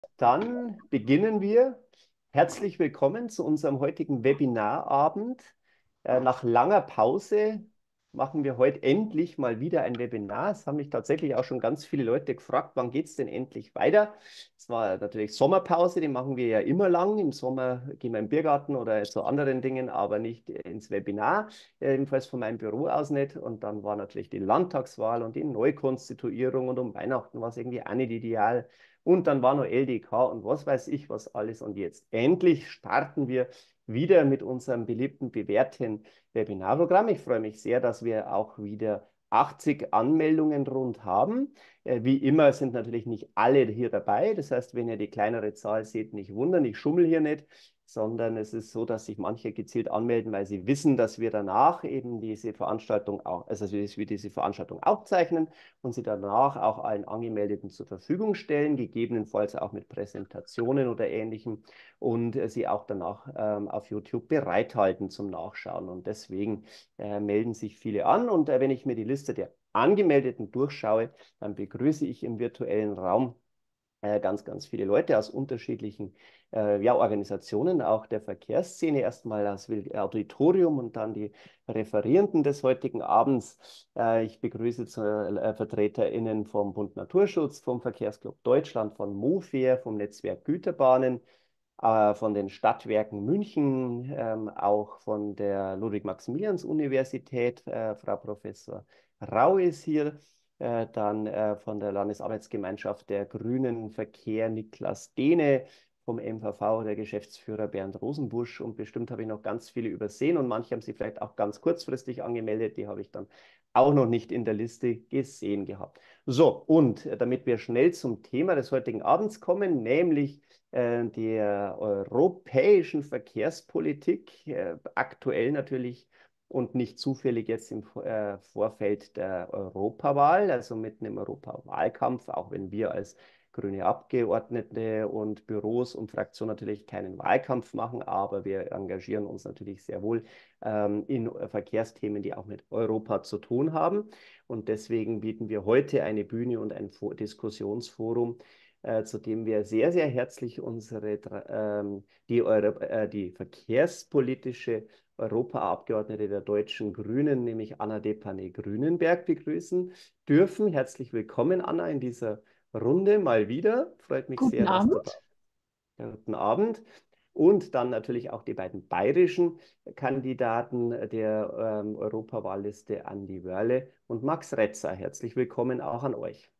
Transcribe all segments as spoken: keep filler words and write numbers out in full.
Dann beginnen wir. Herzlich willkommen zu unserem heutigen Webinarabend. Äh, nach langer Pause machen wir heute endlich mal wieder ein Webinar. Es haben mich tatsächlich auch schon ganz viele Leute gefragt, wann geht es denn endlich weiter? Es war natürlich Sommerpause, die machen wir ja immer lang. Im Sommer gehen wir im Biergarten oder zu anderen Dingen, aber nicht ins Webinar, äh, jedenfalls von meinem Büro aus nicht. Und dann war natürlich die Landtagswahl und die Neukonstituierung und um Weihnachten war es irgendwie auch nicht ideal. Und dann war noch L D K und was weiß ich was alles. Und jetzt endlich starten wir wieder mit unserem beliebten, bewährten Webinarprogramm. Ich freue mich sehr, dass wir auch wieder achtzig Anmeldungen rund haben. Äh, Wie immer sind natürlich nicht alle hier dabei. Das heißt, wenn ihr die kleinere Zahl seht, nicht wundern, ich schummel hier nicht, sondern es ist so, dass sich manche gezielt anmelden, weil sie wissen, dass wir danach eben diese Veranstaltung auch, also dass wir diese Veranstaltung aufzeichnen und sie danach auch allen Angemeldeten zur Verfügung stellen, gegebenenfalls auch mit Präsentationen oder Ähnlichem und äh, sie auch danach ähm, auf YouTube bereithalten zum Nachschauen. Und deswegen äh, melden sich viele an. Und äh, wenn ich mir die Liste der Angemeldeten durchschaue, dann begrüße ich im virtuellen Raum äh, ganz, ganz viele Leute aus unterschiedlichen äh, ja, Organisationen, auch der Verkehrsszene, erstmal das Auditorium und dann die Referierenden des heutigen Abends. Äh, ich begrüße zu, äh, VertreterInnen vom Bund Naturschutz, vom Verkehrsclub Deutschland, von MoFair, vom Netzwerk Güterbahnen, äh, von den Stadtwerken München, ähm, auch von der Ludwig-Maximilians-Universität. Äh, Frau Professor Rau ist hier. Äh, dann äh, von der Landesarbeitsgemeinschaft der Grünen Verkehr Niklas Dehne, vom M V V der Geschäftsführer Bernd Rosenbusch und bestimmt habe ich noch ganz viele übersehen und manche haben sie vielleicht auch ganz kurzfristig angemeldet, die habe ich dann auch noch nicht in der Liste gesehen gehabt. So, und äh, damit wir schnell zum Thema des heutigen Abends kommen, nämlich äh, der europäischen Verkehrspolitik, äh, aktuell natürlich und nicht zufällig jetzt im äh, Vorfeld der Europawahl, also mitten im Europawahlkampf, auch wenn wir als grüne Abgeordnete und Büros und Fraktionen natürlich keinen Wahlkampf machen, aber wir engagieren uns natürlich sehr wohl ähm, in Verkehrsthemen, die auch mit Europa zu tun haben. Und deswegen bieten wir heute eine Bühne und ein Diskussionsforum, äh, zu dem wir sehr, sehr herzlich unsere, ähm, die, Euro äh, die verkehrspolitische Europaabgeordnete der deutschen Grünen, nämlich Anna Depanne-Grünenberg, begrüßen dürfen. Herzlich willkommen, Anna, in dieser Runde mal wieder. Freut mich Guten sehr, dass du da Abend. bist. Guten Abend. Und dann natürlich auch die beiden bayerischen Kandidaten der ähm, Europawahlliste, Andi Wörle und Max Retzer. Herzlich willkommen auch an euch.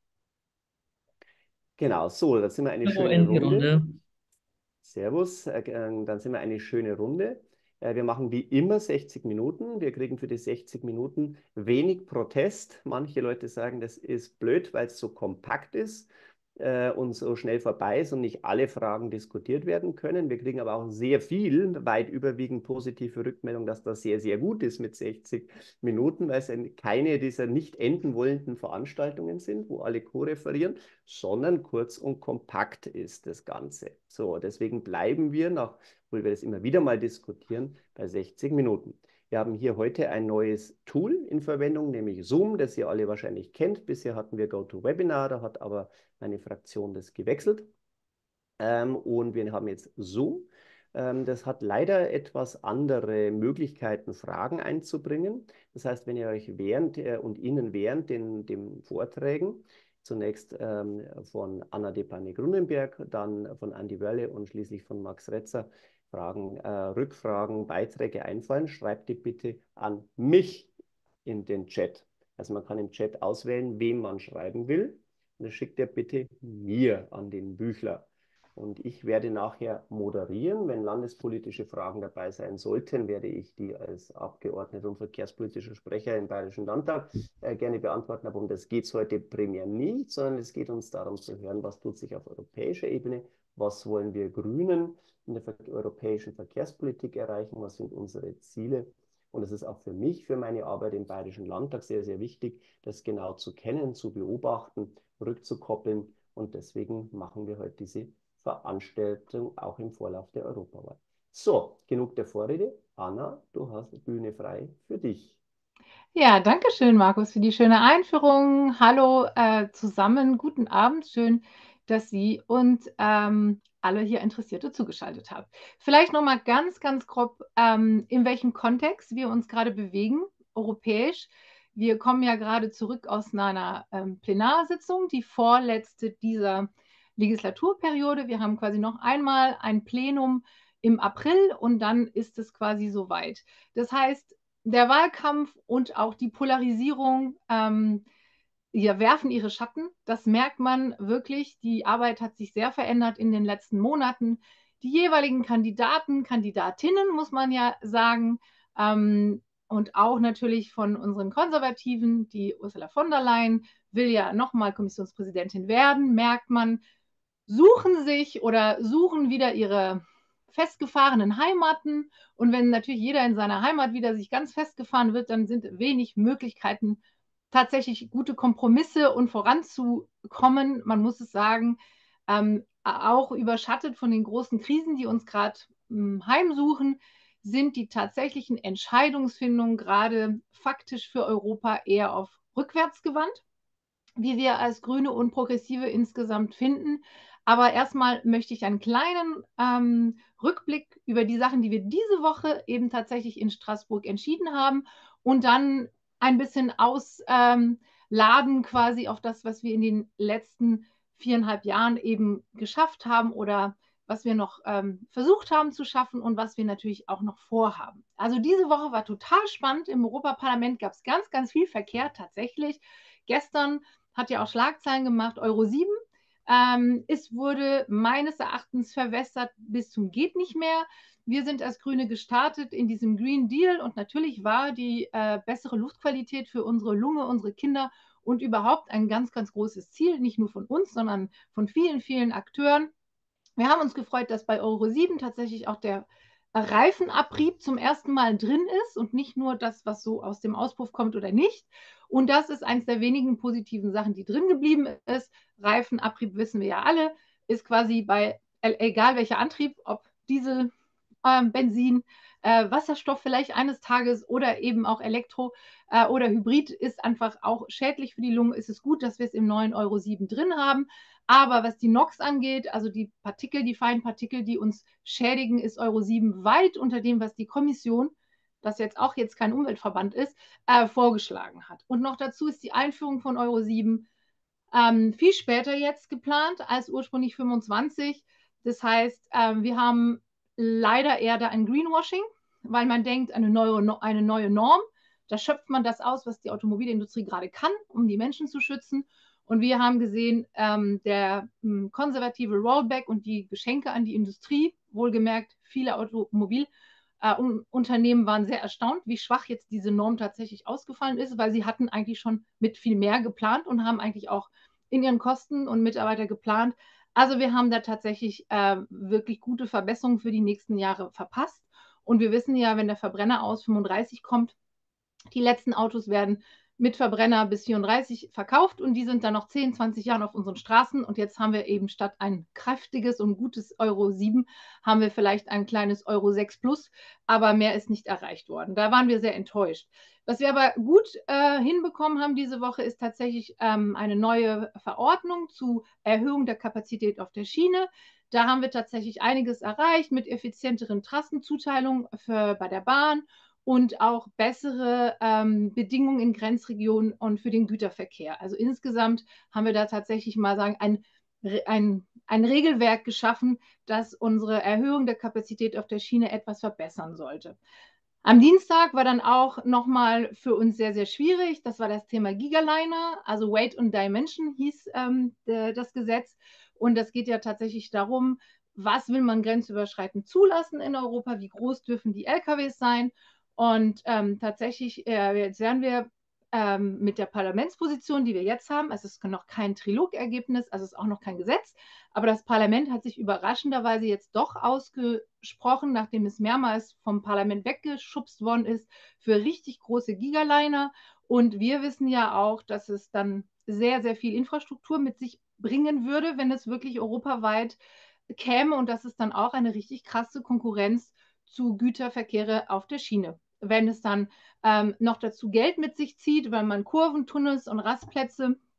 Genau, so, da sind wir eine Hallo schöne in die Runde. Runde. Servus, äh, äh, dann sind wir eine schöne Runde. Äh, Wir machen wie immer sechzig Minuten. Wir kriegen für die sechzig Minuten wenig Protest. Manche Leute sagen, das ist blöd, weil es so kompakt ist äh, und so schnell vorbei ist und nicht alle Fragen diskutiert werden können. Wir kriegen aber auch sehr viel, weit überwiegend positive Rückmeldung, dass das sehr, sehr gut ist mit sechzig Minuten, weil es ein- keine dieser nicht enden wollenden Veranstaltungen sind, wo alle co-referieren, sondern kurz und kompakt ist das Ganze. So, deswegen bleiben wir, nach, obwohl wir das immer wieder mal diskutieren, bei sechzig Minuten. Wir haben hier heute ein neues Tool in Verwendung, nämlich Zoom, das ihr alle wahrscheinlich kennt. Bisher hatten wir GoToWebinar, da hat aber meine Fraktion das gewechselt. Ähm, und wir haben jetzt Zoom. Ähm, das hat leider etwas andere Möglichkeiten, Fragen einzubringen. Das heißt, wenn ihr euch während äh, und Ihnen während den, den Vorträgen, zunächst ähm, von Anna Depanne-Grunenberg, dann von Andi Wörle und schließlich von Max Retzer, Fragen, äh, Rückfragen, Beiträge einfallen, schreibt die bitte an mich in den Chat. Also man kann im Chat auswählen, wem man schreiben will. Und das schickt ihr bitte mir an den Büchler. Und ich werde nachher moderieren. Wenn landespolitische Fragen dabei sein sollten, werde ich die als Abgeordneter und verkehrspolitischer Sprecher im Bayerischen Landtag äh, gerne beantworten. Aber um das geht es heute primär nicht, sondern es geht uns darum zu hören, was tut sich auf europäischer Ebene, was wollen wir Grünen in der europäischen Verkehrspolitik erreichen, was sind unsere Ziele. Und es ist auch für mich, für meine Arbeit im Bayerischen Landtag sehr, sehr wichtig, das genau zu kennen, zu beobachten, rückzukoppeln. Und deswegen machen wir heute diese Veranstaltung auch im Vorlauf der Europawahl. So, genug der Vorrede. Anna, du hast die Bühne frei für dich. Ja, danke schön, Markus, für die schöne Einführung. Hallo äh, zusammen, guten Abend. Schön, dass Sie und ähm, alle hier Interessierte zugeschaltet haben. Vielleicht noch mal ganz, ganz grob, ähm, in welchem Kontext wir uns gerade bewegen, europäisch. Wir kommen ja gerade zurück aus einer ähm, Plenarsitzung, die vorletzte dieser Legislaturperiode. Wir haben quasi noch einmal ein Plenum im April und dann ist es quasi soweit. Das heißt, der Wahlkampf und auch die Polarisierung ähm, ja, werfen ihre Schatten. Das merkt man wirklich. Die Arbeit hat sich sehr verändert in den letzten Monaten. Die jeweiligen Kandidaten, Kandidatinnen, muss man ja sagen, ähm, und auch natürlich von unseren Konservativen, die Ursula von der Leyen will ja nochmal Kommissionspräsidentin werden, merkt man, suchen sich oder suchen wieder ihre festgefahrenen Heimaten. Und wenn natürlich jeder in seiner Heimat wieder sich ganz festgefahren wird, dann sind wenig Möglichkeiten, tatsächlich gute Kompromisse und voranzukommen. Man muss es sagen, ähm, auch überschattet von den großen Krisen, die uns gerade ähm, heimsuchen, sind die tatsächlichen Entscheidungsfindungen gerade faktisch für Europa eher auf rückwärts gewandt, wie wir als Grüne und Progressive insgesamt finden. Aber erstmal möchte ich einen kleinen ähm, Rückblick über die Sachen, die wir diese Woche eben tatsächlich in Straßburg entschieden haben und dann ein bisschen ausladen ähm, quasi auf das, was wir in den letzten viereinhalb Jahren eben geschafft haben oder was wir noch ähm, versucht haben zu schaffen und was wir natürlich auch noch vorhaben. Also diese Woche war total spannend. Im Europaparlament gab es ganz, ganz viel Verkehr tatsächlich. Gestern hat ja auch Schlagzeilen gemacht, Euro sieben. Ähm, es wurde meines Erachtens verwässert bis zum geht nicht mehr. Wir sind als Grüne gestartet in diesem Green Deal und natürlich war die äh, bessere Luftqualität für unsere Lunge, unsere Kinder und überhaupt ein ganz, ganz großes Ziel, nicht nur von uns, sondern von vielen, vielen Akteuren. Wir haben uns gefreut, dass bei Euro sieben tatsächlich auch der Reifenabrieb zum ersten Mal drin ist und nicht nur das, was so aus dem Auspuff kommt oder nicht. Und das ist eines der wenigen positiven Sachen, die drin geblieben ist. Reifenabrieb wissen wir ja alle, ist quasi bei, egal welcher Antrieb, ob Diesel, ähm, Benzin, äh, Wasserstoff vielleicht eines Tages oder eben auch Elektro äh, oder Hybrid, ist einfach auch schädlich für die Lunge. Ist es gut, dass wir es im neuen Euro sieben drin haben. Aber was die NOx angeht, also die Partikel, die feinen Partikel, die uns schädigen, ist Euro sieben weit unter dem, was die Kommission, das jetzt auch jetzt kein Umweltverband ist, äh, vorgeschlagen hat. Und noch dazu ist die Einführung von Euro sieben ähm, viel später jetzt geplant als ursprünglich fünfundzwanzig. Das heißt, ähm, wir haben leider eher da ein Greenwashing, weil man denkt, eine neue, eine neue Norm, da schöpft man das aus, was die Automobilindustrie gerade kann, um die Menschen zu schützen. Und wir haben gesehen, ähm, der ähm, konservative Rollback und die Geschenke an die Industrie, wohlgemerkt, viele Automobilunternehmen äh, waren sehr erstaunt, wie schwach jetzt diese Norm tatsächlich ausgefallen ist, weil sie hatten eigentlich schon mit viel mehr geplant und haben eigentlich auch in ihren Kosten und Mitarbeiter geplant. Also wir haben da tatsächlich äh, wirklich gute Verbesserungen für die nächsten Jahre verpasst. Und wir wissen ja, wenn der Verbrenner aus fünfunddreißig kommt, die letzten Autos werden mit Verbrenner bis vierunddreißig verkauft und die sind dann noch zehn, zwanzig Jahren auf unseren Straßen. Und jetzt haben wir eben statt ein kräftiges und gutes Euro sieben, haben wir vielleicht ein kleines Euro sechs plus, aber mehr ist nicht erreicht worden. Da waren wir sehr enttäuscht. Was wir aber gut äh, hinbekommen haben diese Woche, ist tatsächlich ähm, eine neue Verordnung zur Erhöhung der Kapazität auf der Schiene. Da haben wir tatsächlich einiges erreicht mit effizienteren Trassenzuteilungen für, bei der Bahn und auch bessere ähm, Bedingungen in Grenzregionen und für den Güterverkehr. Also insgesamt haben wir da tatsächlich mal sagen, ein, ein, ein Regelwerk geschaffen, das unsere Erhöhung der Kapazität auf der Schiene etwas verbessern sollte. Am Dienstag war dann auch nochmal für uns sehr, sehr schwierig. Das war das Thema Gigaliner, also Weight and Dimension hieß ähm, de, das Gesetz. Und das geht ja tatsächlich darum, was will man grenzüberschreitend zulassen in Europa, wie groß dürfen die L K Ws sein. Und ähm, tatsächlich, äh, jetzt werden wir ähm, mit der Parlamentsposition, die wir jetzt haben, also es ist noch kein Trilogergebnis, also es ist auch noch kein Gesetz, aber das Parlament hat sich überraschenderweise jetzt doch ausgesprochen, nachdem es mehrmals vom Parlament weggeschubst worden ist, für richtig große Gigaliner. Und wir wissen ja auch, dass es dann sehr, sehr viel Infrastruktur mit sich bringen würde, wenn es wirklich europaweit käme und dass es dann auch eine richtig krasse Konkurrenz zu Güterverkehre auf der Schiene. Wenn es dann ähm, noch dazu Geld mit sich zieht, weil man Kurven, Tunnels und Rastplätze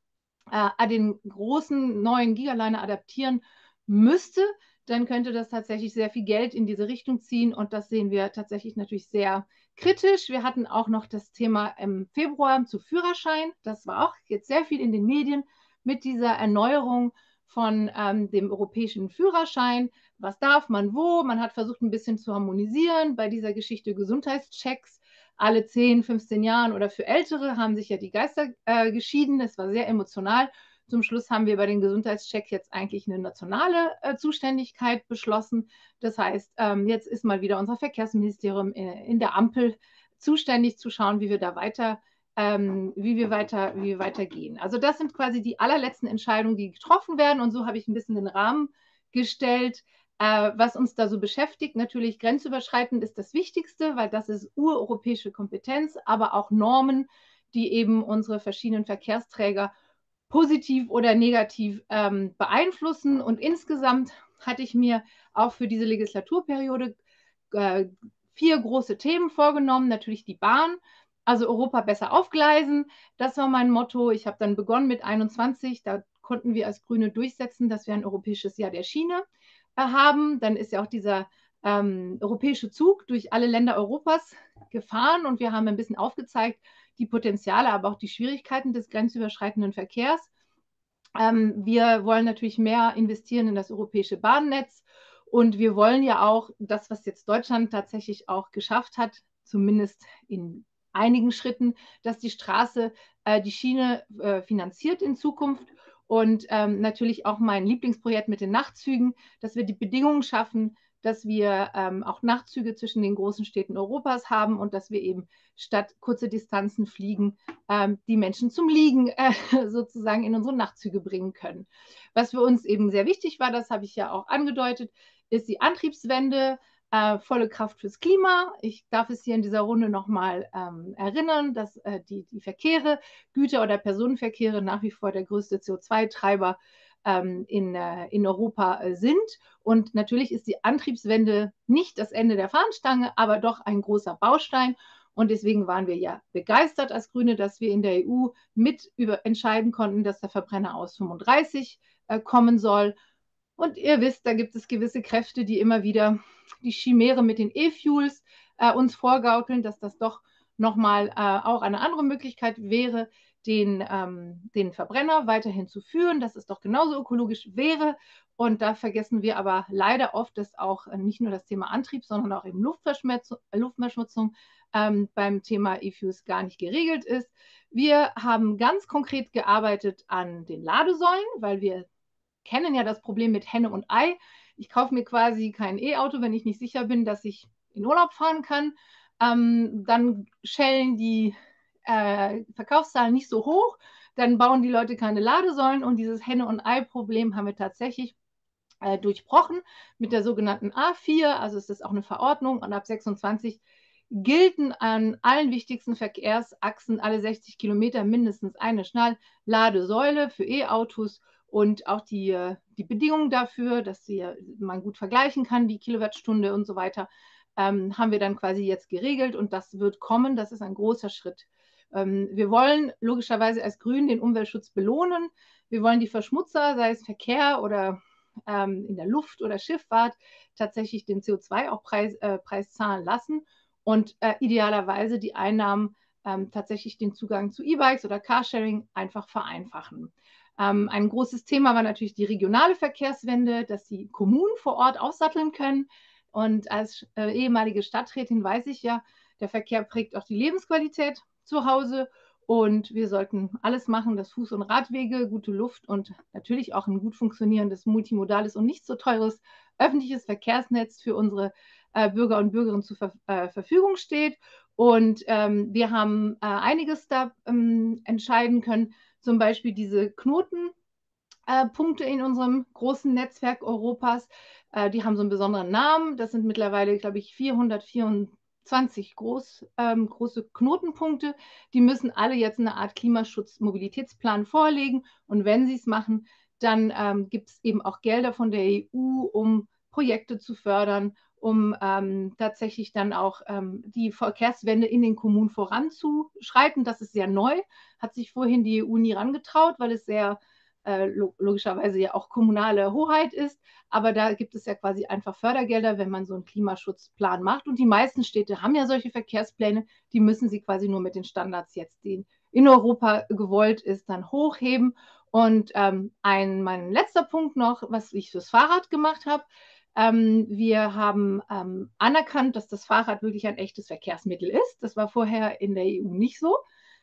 äh, an den großen neuen Gigaliner adaptieren müsste, dann könnte das tatsächlich sehr viel Geld in diese Richtung ziehen. Und das sehen wir tatsächlich natürlich sehr kritisch. Wir hatten auch noch das Thema im Februar zu Führerschein. Das war auch jetzt sehr viel in den Medien mit dieser Erneuerung von ähm, dem europäischen Führerschein. Was darf man wo? Man hat versucht, ein bisschen zu harmonisieren bei dieser Geschichte Gesundheitschecks. Alle zehn, fünfzehn Jahren oder für Ältere haben sich ja die Geister äh, geschieden. Das war sehr emotional. Zum Schluss haben wir bei den Gesundheitscheck jetzt eigentlich eine nationale äh, Zuständigkeit beschlossen. Das heißt, ähm, jetzt ist mal wieder unser Verkehrsministerium in, in der Ampel zuständig zu schauen, wie wir da weiter, ähm, wie wir weiter, wie wir weitergehen. Also das sind quasi die allerletzten Entscheidungen, die getroffen werden. Und so habe ich ein bisschen den Rahmen gestellt, äh, was uns da so beschäftigt. Natürlich grenzüberschreitend ist das Wichtigste, weil das ist ureuropäische Kompetenz, aber auch Normen, die eben unsere verschiedenen Verkehrsträger positiv oder negativ ähm, beeinflussen. Und insgesamt hatte ich mir auch für diese Legislaturperiode äh, vier große Themen vorgenommen. Natürlich die Bahn, also Europa besser aufgleisen. Das war mein Motto. Ich habe dann begonnen mit einundzwanzig. Da konnten wir als Grüne durchsetzen, dass wir ein europäisches Jahr der Schiene äh, haben. Dann ist ja auch dieser ähm, europäische Zug durch alle Länder Europas gefahren und wir haben ein bisschen aufgezeigt, die Potenziale, aber auch die Schwierigkeiten des grenzüberschreitenden Verkehrs. Ähm, wir wollen natürlich mehr investieren in das europäische Bahnnetz und wir wollen ja auch das, was jetzt Deutschland tatsächlich auch geschafft hat, zumindest in einigen Schritten, dass die Straße äh, die Schiene äh, finanziert in Zukunft. Und ähm, natürlich auch mein Lieblingsprojekt mit den Nachtzügen, dass wir die Bedingungen schaffen, dass wir ähm, auch Nachtzüge zwischen den großen Städten Europas haben und dass wir eben statt kurze Distanzen fliegen, ähm, die Menschen zum Liegen äh, sozusagen in unsere Nachtzüge bringen können. Was für uns eben sehr wichtig war, das habe ich ja auch angedeutet, ist die Antriebswende, äh, volle Kraft fürs Klima. Ich darf es hier in dieser Runde nochmal ähm, erinnern, dass äh, die, die Verkehre, Güter- oder Personenverkehre nach wie vor der größte C O zwei Treiber ähm, in, äh, in Europa äh, sind. Und natürlich ist die Antriebswende nicht das Ende der Fahnenstange, aber doch ein großer Baustein. Und deswegen waren wir ja begeistert als Grüne, dass wir in der E U mit über entscheiden konnten, dass der Verbrenner aus fünfunddreißig äh, kommen soll. Und ihr wisst, da gibt es gewisse Kräfte, die immer wieder die Chimäre mit den E-Fuels äh, uns vorgaukeln, dass das doch nochmal äh, auch eine andere Möglichkeit wäre, den, ähm, den Verbrenner weiterhin zu führen, dass es doch genauso ökologisch wäre. Und da vergessen wir aber leider oft, dass auch äh, nicht nur das Thema Antrieb, sondern auch eben Luftverschmutzung, Luftverschmutzung ähm, beim Thema E-Fuels gar nicht geregelt ist. Wir haben ganz konkret gearbeitet an den Ladesäulen, weil wir kennen ja das Problem mit Henne und Ei. Ich kaufe mir quasi kein E-Auto, wenn ich nicht sicher bin, dass ich in Urlaub fahren kann. Ähm, dann schellen die äh, Verkaufszahlen nicht so hoch, dann bauen die Leute keine Ladesäulen und dieses Henne- und Ei-Problem haben wir tatsächlich äh, durchbrochen mit der sogenannten A vier, also es ist auch eine Verordnung und ab sechsundzwanzig gelten an allen wichtigsten Verkehrsachsen alle sechzig Kilometer mindestens eine Schnellladesäule für E-Autos und auch die, äh, die Bedingungen dafür, dass sie, man gut vergleichen kann, die Kilowattstunde und so weiter, ähm, haben wir dann quasi jetzt geregelt und das wird kommen. Das ist ein großer Schritt. Ähm, wir wollen logischerweise als Grünen den Umweltschutz belohnen. Wir wollen die Verschmutzer, sei es Verkehr oder ähm, in der Luft oder Schifffahrt, tatsächlich den C O zwei auch Preis, äh, Preis zahlen lassen und äh, idealerweise die Einnahmen ähm, tatsächlich den Zugang zu E-Bikes oder Carsharing einfach vereinfachen. Ähm, ein großes Thema war natürlich die regionale Verkehrswende, dass die Kommunen vor Ort aufsatteln können. Und als äh, ehemalige Stadträtin weiß ich ja, der Verkehr prägt auch die Lebensqualität zu Hause. Und wir sollten alles machen, dass Fuß- und Radwege, gute Luft und natürlich auch ein gut funktionierendes, multimodales und nicht so teures öffentliches Verkehrsnetz für unsere äh, Bürger und Bürgerinnen zur Ver äh, Verfügung steht. Und ähm, wir haben äh, einiges da ähm, entscheiden können, zum Beispiel diese Knotenpunkte äh, in unserem großen Netzwerk Europas. Äh, die haben so einen besonderen Namen. Das sind mittlerweile, glaube ich, vierhundertvierundzwanzig groß, ähm, große Knotenpunkte. Die müssen alle jetzt eine Art Klimaschutz-Mobilitätsplan vorlegen. Und wenn sie es machen, dann ähm, gibt es eben auch Gelder von der E U, um Projekte zu fördern um ähm, tatsächlich dann auch ähm, die Verkehrswende in den Kommunen voranzuschreiten. Das ist sehr neu, hat sich vorhin die E U nie rangetraut, weil es sehr äh, logischerweise ja auch kommunale Hoheit ist. Aber da gibt es ja quasi einfach Fördergelder, wenn man so einen Klimaschutzplan macht. Und die meisten Städte haben ja solche Verkehrspläne, die müssen sie quasi nur mit den Standards jetzt, die in Europa gewollt ist, dann hochheben. Und ähm, ein, mein letzter Punkt noch, was ich fürs Fahrrad gemacht habe. Ähm, wir haben ähm, anerkannt, dass das Fahrrad wirklich ein echtes Verkehrsmittel ist. Das war vorher in der E U nicht so.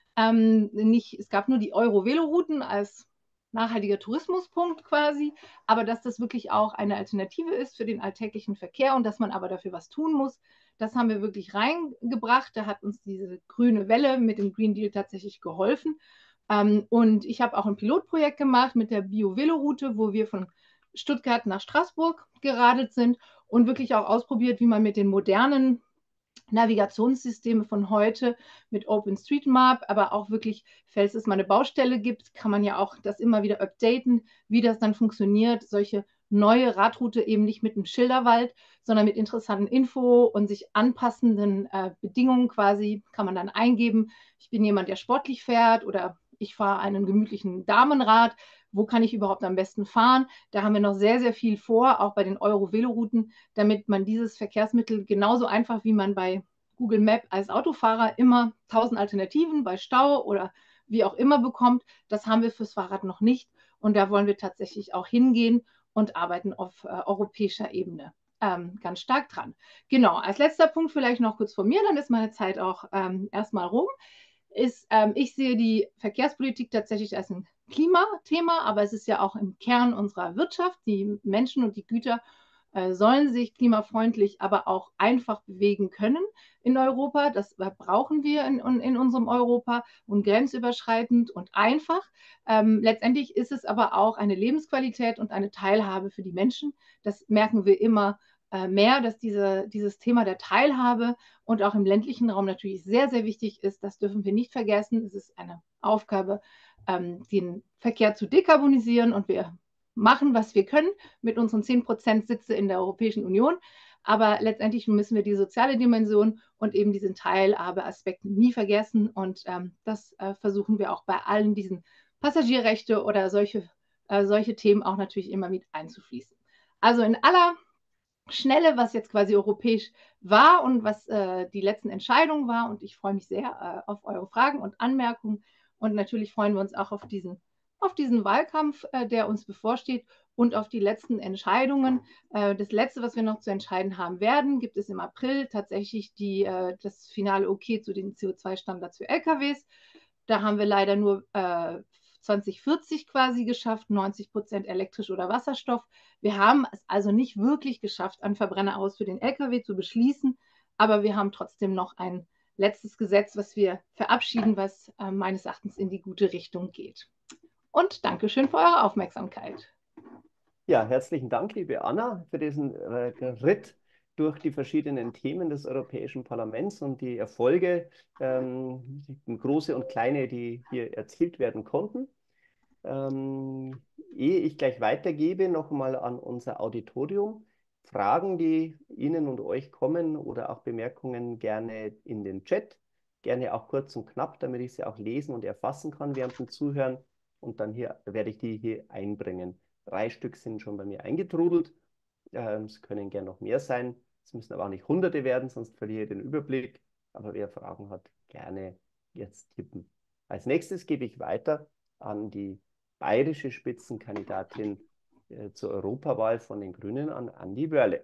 Ähm, nicht, es gab nur die Euro-Velo-Routen als nachhaltiger Tourismuspunkt quasi, aber dass das wirklich auch eine Alternative ist für den alltäglichen Verkehr und dass man aber dafür was tun muss, das haben wir wirklich reingebracht. Da hat uns diese grüne Welle mit dem Green Deal tatsächlich geholfen. Ähm, und ich habe auch ein Pilotprojekt gemacht mit der Bio-Velo-Route, wo wir von Stuttgart nach Straßburg geradelt sind und wirklich auch ausprobiert, wie man mit den modernen Navigationssysteme von heute mit OpenStreetMap, aber auch wirklich, falls es mal eine Baustelle gibt, kann man ja auch das immer wieder updaten, wie das dann funktioniert, solche neue Radroute eben nicht mit einem Schilderwald, sondern mit interessanten Info und sich anpassenden äh, Bedingungen quasi kann man dann eingeben. Ich bin jemand, der sportlich fährt oder ich fahre einen gemütlichen Damenrad. Wo kann ich überhaupt am besten fahren? Da haben wir noch sehr, sehr viel vor, auch bei den Euro-Velo-Routen, damit man dieses Verkehrsmittel genauso einfach wie man bei Google Map als Autofahrer immer tausend Alternativen bei Stau oder wie auch immer bekommt. Das haben wir fürs Fahrrad noch nicht. Und da wollen wir tatsächlich auch hingehen und arbeiten auf äh, europäischer Ebene ähm, ganz stark dran. Genau, als letzter Punkt vielleicht noch kurz von mir, dann ist meine Zeit auch ähm, erstmal rum. Ist, ähm, ich sehe die Verkehrspolitik tatsächlich als ein Klimathema, aber es ist ja auch im Kern unserer Wirtschaft. Die Menschen und die Güter äh, sollen sich klimafreundlich, aber auch einfach bewegen können in Europa. Das brauchen wir in, in unserem Europa und grenzüberschreitend und einfach. Ähm, letztendlich ist es aber auch eine Lebensqualität und eine Teilhabe für die Menschen. Das merken wir immer äh, mehr, dass diese, dieses Thema der Teilhabe und auch im ländlichen Raum natürlich sehr, sehr wichtig ist. Das dürfen wir nicht vergessen. Es ist eine Aufgabe, ähm, den Verkehr zu dekarbonisieren und wir machen, was wir können mit unseren zehn Prozent Sitze in der Europäischen Union. Aber letztendlich müssen wir die soziale Dimension und eben diesen Teilhabeaspekt nie vergessen. Und ähm, das äh, versuchen wir auch bei allen diesen Passagierrechte oder solche, äh, solche Themen auch natürlich immer mit einzufließen. Also in aller Schnelle, was jetzt quasi europäisch war und was äh, die letzten Entscheidungen war. Und ich freue mich sehr äh, auf eure Fragen und Anmerkungen. Und natürlich freuen wir uns auch auf diesen, auf diesen Wahlkampf, äh, der uns bevorsteht und auf die letzten Entscheidungen. Äh, das Letzte, was wir noch zu entscheiden haben werden, gibt es im April tatsächlich die, äh, das finale Okay zu den C O zwei Standards für L K Ws. Da haben wir leider nur äh, zwanzig vierzig quasi geschafft, neunzig Prozent elektrisch oder Wasserstoff. Wir haben es also nicht wirklich geschafft, einen Verbrenner aus für den L K W zu beschließen, aber wir haben trotzdem noch ein letztes Gesetz, was wir verabschieden, was äh, meines Erachtens in die gute Richtung geht. Und Dankeschön für eure Aufmerksamkeit. Ja, herzlichen Dank, liebe Anna, für diesen äh, Ritt durch die verschiedenen Themen des Europäischen Parlaments und die Erfolge, ähm, große und kleine, die hier erzielt werden konnten. Ähm, ehe ich gleich weitergebe, noch mal an unser Auditorium. Fragen, die Ihnen und euch kommen oder auch Bemerkungen gerne in den Chat. Gerne auch kurz und knapp, damit ich sie auch lesen und erfassen kann während dem Zuhören. Und dann hier werde ich die hier einbringen. Drei Stück sind schon bei mir eingetrudelt. Ähm, es können gerne noch mehr sein. Es müssen aber auch nicht Hunderte werden, sonst verliere ich den Überblick. Aber wer Fragen hat, gerne jetzt tippen. Als nächstes gebe ich weiter an die bayerische Spitzenkandidatin äh, zur Europawahl von den Grünen, an Andi Wörle.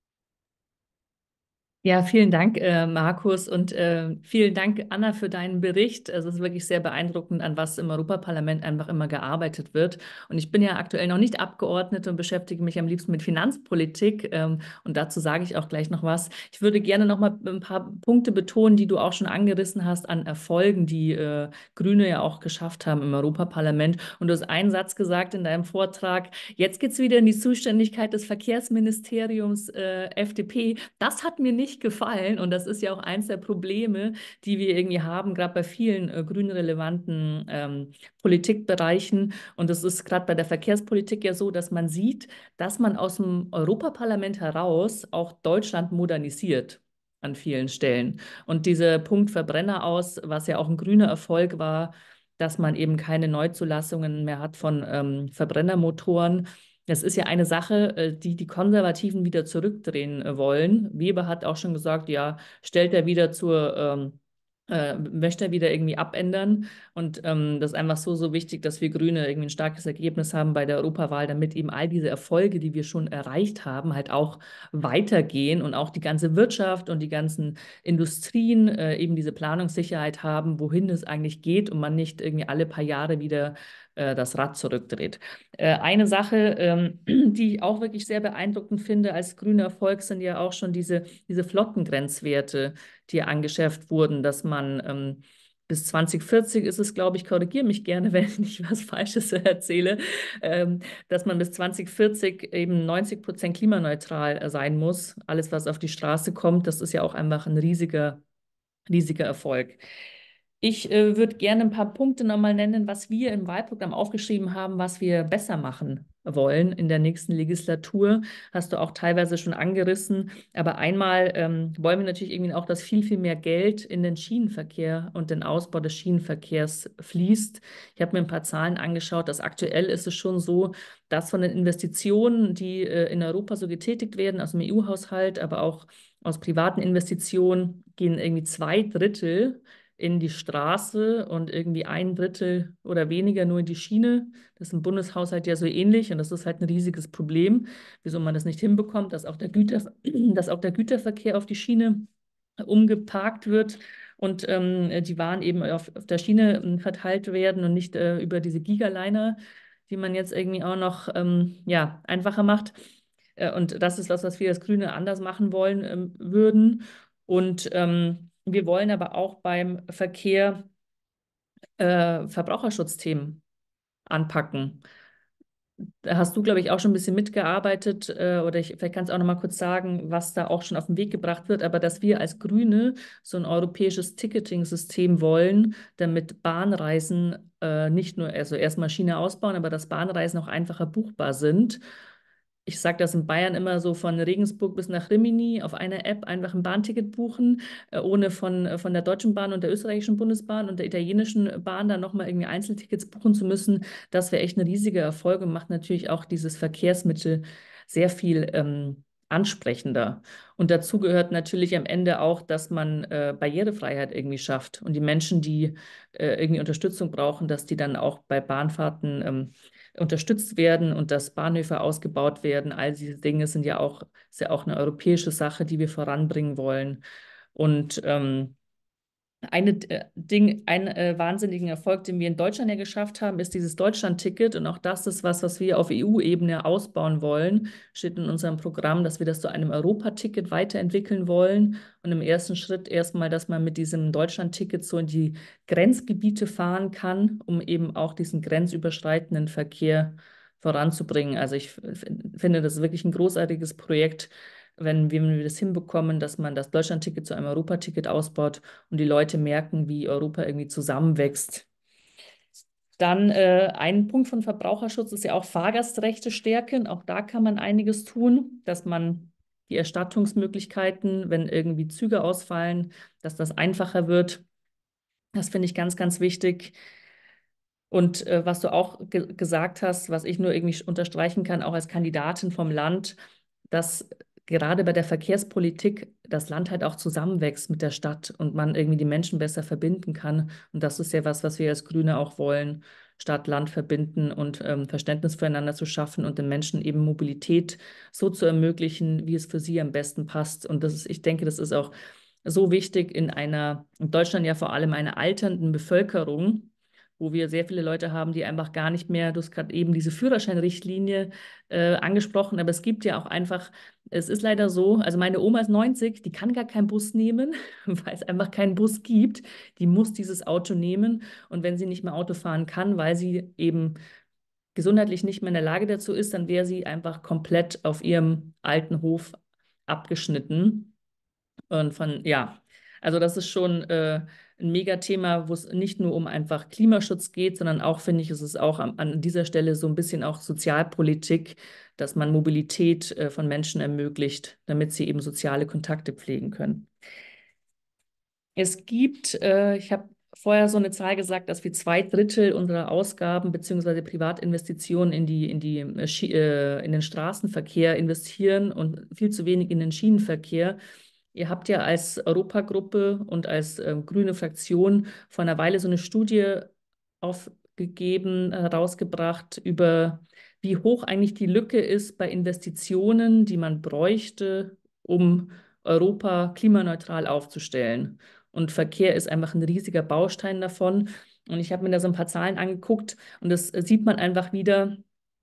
Ja, vielen Dank, äh, Markus, und äh, vielen Dank, Anna, für deinen Bericht. Also es ist wirklich sehr beeindruckend, an was im Europaparlament einfach immer gearbeitet wird. Und ich bin ja aktuell noch nicht Abgeordnete und beschäftige mich am liebsten mit Finanzpolitik. Ähm, und dazu sage ich auch gleich noch was. Ich würde gerne noch mal ein paar Punkte betonen, die du auch schon angerissen hast an Erfolgen, die äh, Grüne ja auch geschafft haben im Europaparlament. Und du hast einen Satz gesagt in deinem Vortrag: Jetzt geht es wieder in die Zuständigkeit des Verkehrsministeriums äh, F D P. Das hat mir nicht nicht gefallen. Und das ist ja auch eins der Probleme, die wir irgendwie haben, gerade bei vielen äh, grünrelevanten ähm, Politikbereichen. Und es ist gerade bei der Verkehrspolitik ja so, dass man sieht, dass man aus dem Europaparlament heraus auch Deutschland modernisiert an vielen Stellen. Und dieser Punkt Verbrenner aus, was ja auch ein grüner Erfolg war, dass man eben keine Neuzulassungen mehr hat von ähm, Verbrennermotoren. Das ist ja eine Sache, äh, die die Konservativen wieder zurückdrehen äh, wollen. Weber hat auch schon gesagt, ja, stellt er wieder zur, ähm, äh, möchte er wieder irgendwie abändern. Und ähm, das ist einfach so, so wichtig, dass wir Grüne irgendwie ein starkes Ergebnis haben bei der Europawahl, damit eben all diese Erfolge, die wir schon erreicht haben, halt auch weitergehen und auch die ganze Wirtschaft und die ganzen Industrien äh, eben diese Planungssicherheit haben, wohin es eigentlich geht und man nicht irgendwie alle paar Jahre wieder äh, das Rad zurückdreht. Äh, eine Sache, ähm, die ich auch wirklich sehr beeindruckend finde als grüner Erfolg, sind ja auch schon diese, diese Flottengrenzwerte, die angeschärft wurden, dass man ähm, bis zwanzig vierzig ist es, glaube ich, korrigiere mich gerne, wenn ich was Falsches erzähle, ähm, dass man bis zwanzig vierzig eben neunzig Prozent klimaneutral sein muss. Alles, was auf die Straße kommt, das ist ja auch einfach ein riesiger, riesiger Erfolg. Ich äh, würde gerne ein paar Punkte nochmal nennen, was wir im Wahlprogramm aufgeschrieben haben, was wir besser machen wollen in der nächsten Legislatur. Hast du auch teilweise schon angerissen. Aber einmal ähm, wollen wir natürlich irgendwie auch, dass viel, viel mehr Geld in den Schienenverkehr und den Ausbau des Schienenverkehrs fließt. Ich habe mir ein paar Zahlen angeschaut. Dass aktuell ist es schon so, dass von den Investitionen, die äh, in Europa so getätigt werden, aus dem E U-Haushalt, aber auch aus privaten Investitionen, gehen irgendwie zwei Drittel in die Straße und irgendwie ein Drittel oder weniger nur in die Schiene. Das ist im Bundeshaushalt ja so ähnlich und das ist halt ein riesiges Problem, wieso man das nicht hinbekommt, dass auch der Güter, dass auch der Güterverkehr auf die Schiene umgeparkt wird und ähm, die Waren eben auf, auf der Schiene ähm, verteilt werden und nicht äh, über diese Gigaliner, die man jetzt irgendwie auch noch ähm, ja, einfacher macht. Äh, und das ist was, was wir als Grüne anders machen wollen ähm, würden. Und ähm, wir wollen aber auch beim Verkehr äh, Verbraucherschutzthemen anpacken. Da hast du, glaube ich, auch schon ein bisschen mitgearbeitet, äh, oder ich, vielleicht kannst du auch noch mal kurz sagen, was da auch schon auf den Weg gebracht wird, aber dass wir als Grüne so ein europäisches Ticketing-System wollen, damit Bahnreisen äh, nicht nur, also erstmal Schiene ausbauen, aber dass Bahnreisen auch einfacher buchbar sind. Ich sage das in Bayern immer so, von Regensburg bis nach Rimini auf einer App einfach ein Bahnticket buchen, äh, ohne von, äh, von der Deutschen Bahn und der österreichischen Bundesbahn und der italienischen Bahn dann nochmal irgendwie Einzeltickets buchen zu müssen. Das wäre echt ein riesiger Erfolg und macht natürlich auch dieses Verkehrsmittel sehr viel ähm, ansprechender. Und dazu gehört natürlich am Ende auch, dass man äh, Barrierefreiheit irgendwie schafft und die Menschen, die äh, irgendwie Unterstützung brauchen, dass die dann auch bei Bahnfahrten ähm, unterstützt werden und dass Bahnhöfe ausgebaut werden. All diese Dinge sind ja auch, ist ja auch eine europäische Sache, die wir voranbringen wollen. Und ähm, eine äh, Ding, ein äh, wahnsinnigen Erfolg, den wir in Deutschland ja geschafft haben, ist dieses Deutschland-Ticket. Und auch das ist was, was wir auf E U-Ebene ausbauen wollen. Steht in unserem Programm, dass wir das zu einem Europaticket weiterentwickeln wollen. Und im ersten Schritt erstmal, dass man mit diesem Deutschland-Ticket so in die Grenzgebiete fahren kann, um eben auch diesen grenzüberschreitenden Verkehr voranzubringen. Also ich finde, das ist wirklich ein großartiges Projekt, wenn wir, wenn wir das hinbekommen, dass man das Deutschland-Ticket zu einem Europaticket ausbaut und die Leute merken, wie Europa irgendwie zusammenwächst. Dann äh, ein Punkt von Verbraucherschutz ist ja auch Fahrgastrechte stärken. Auch da kann man einiges tun, dass man die Erstattungsmöglichkeiten, wenn irgendwie Züge ausfallen, dass das einfacher wird. Das finde ich ganz, ganz wichtig. Und äh, was du auch ge gesagt hast, was ich nur irgendwie unterstreichen kann, auch als Kandidatin vom Land, dass gerade bei der Verkehrspolitik das Land halt auch zusammenwächst mit der Stadt und man irgendwie die Menschen besser verbinden kann. Und das ist ja was, was wir als Grüne auch wollen, Stadt, Land verbinden und ähm, Verständnis füreinander zu schaffen und den Menschen eben Mobilität so zu ermöglichen, wie es für sie am besten passt. Und das ist, ich denke, das ist auch so wichtig in einer, in Deutschland ja vor allem einer alternden Bevölkerung, wo wir sehr viele Leute haben, die einfach gar nicht mehr, du hast gerade eben diese Führerscheinrichtlinie äh, angesprochen, aber es gibt ja auch einfach, es ist leider so, also meine Oma ist neunzig, die kann gar keinen Bus nehmen, weil es einfach keinen Bus gibt. Die muss dieses Auto nehmen und wenn sie nicht mehr Auto fahren kann, weil sie eben gesundheitlich nicht mehr in der Lage dazu ist, dann wäre sie einfach komplett auf ihrem alten Hof abgeschnitten. Und von, ja, also das ist schon äh, ein Megathema, wo es nicht nur um einfach Klimaschutz geht, sondern auch, finde ich, ist es auch an, an dieser Stelle so ein bisschen auch Sozialpolitik, dass man Mobilität äh, von Menschen ermöglicht, damit sie eben soziale Kontakte pflegen können. Es gibt, äh, ich habe vorher so eine Zahl gesagt, dass wir zwei Drittel unserer Ausgaben bzw. Privatinvestitionen in die, in die, äh, Schi- äh, in den Straßenverkehr investieren und viel zu wenig in den Schienenverkehr. Ihr habt ja als Europagruppe und als äh, grüne Fraktion vor einer Weile so eine Studie aufgegeben, herausgebracht über wie hoch eigentlich die Lücke ist bei Investitionen, die man bräuchte, um Europa klimaneutral aufzustellen. Und Verkehr ist einfach ein riesiger Baustein davon. Und ich habe mir da so ein paar Zahlen angeguckt und das sieht man einfach wieder.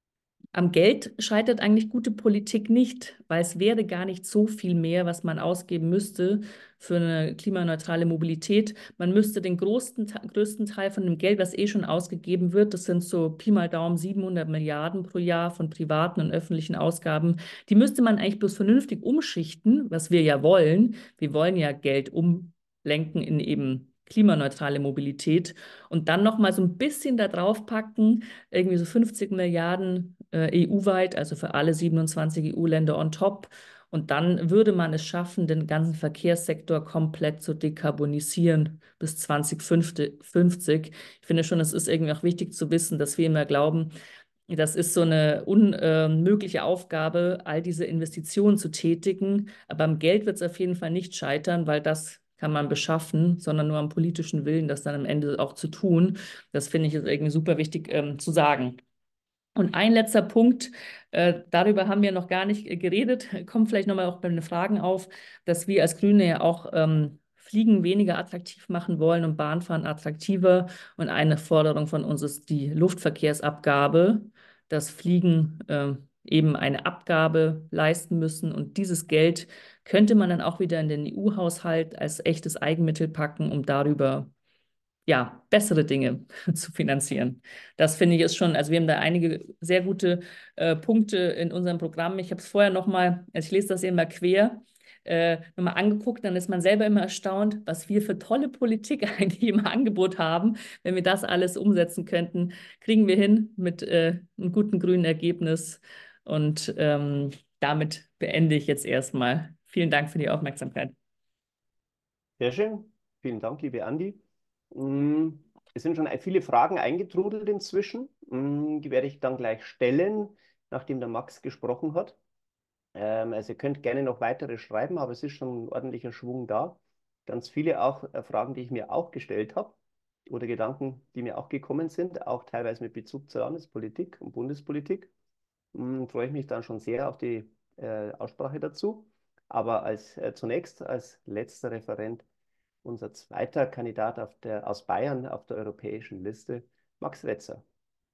Am Geld scheitert eigentlich gute Politik nicht, weil es wäre gar nicht so viel mehr, was man ausgeben müsste für eine klimaneutrale Mobilität. Man müsste den größten, größten Teil von dem Geld, was eh schon ausgegeben wird, das sind so Pi mal Daumen siebenhundert Milliarden pro Jahr von privaten und öffentlichen Ausgaben, die müsste man eigentlich bloß vernünftig umschichten, was wir ja wollen. Wir wollen ja Geld umlenken in eben klimaneutrale Mobilität und dann noch mal so ein bisschen da drauf packen, irgendwie so fünfzig Milliarden äh, E U-weit, also für alle siebenundzwanzig E U-Länder on top. Und dann würde man es schaffen, den ganzen Verkehrssektor komplett zu dekarbonisieren bis zwanzig fünfzig. Ich finde schon, es ist irgendwie auch wichtig zu wissen, dass wir immer glauben, das ist so eine unmögliche Aufgabe, all diese Investitionen zu tätigen. Aber am Geld wird es auf jeden Fall nicht scheitern, weil das kann man beschaffen, sondern nur am politischen Willen, das dann am Ende auch zu tun. Das finde ich ist irgendwie super wichtig ähm, zu sagen. Und ein letzter Punkt, äh, darüber haben wir noch gar nicht äh, geredet, kommt vielleicht nochmal auch bei den Fragen auf, dass wir als Grüne ja auch ähm, Fliegen weniger attraktiv machen wollen und Bahnfahren attraktiver. Und eine Forderung von uns ist die Luftverkehrsabgabe, dass Fliegen äh, eben eine Abgabe leisten müssen. Und dieses Geld könnte man dann auch wieder in den E U-Haushalt als echtes Eigenmittel packen, um darüber ja, bessere Dinge zu finanzieren. Das finde ich ist schon, also wir haben da einige sehr gute äh, Punkte in unserem Programm. Ich habe es vorher nochmal, also ich lese das hier immer quer, äh, nochmal angeguckt, dann ist man selber immer erstaunt, was wir für tolle Politik eigentlich im Angebot haben. Wenn wir das alles umsetzen könnten, kriegen wir hin mit äh, einem guten grünen Ergebnis. Und ähm, damit beende ich jetzt erstmal. Vielen Dank für die Aufmerksamkeit. Sehr schön. Vielen Dank, liebe Andi. Mm, Es sind schon viele Fragen eingetrudelt inzwischen. Mm, Die werde ich dann gleich stellen, nachdem der Max gesprochen hat. Ähm, Also ihr könnt gerne noch weitere schreiben, aber es ist schon ein ordentlicher Schwung da. Ganz viele auch äh, Fragen, die ich mir auch gestellt habe oder Gedanken, die mir auch gekommen sind, auch teilweise mit Bezug zur Landespolitik und Bundespolitik. Mm, Freue ich mich dann schon sehr auf die äh, Aussprache dazu. Aber als äh, zunächst als letzter Referent unser zweiter Kandidat auf der, aus Bayern auf der europäischen Liste, Max Wetzer.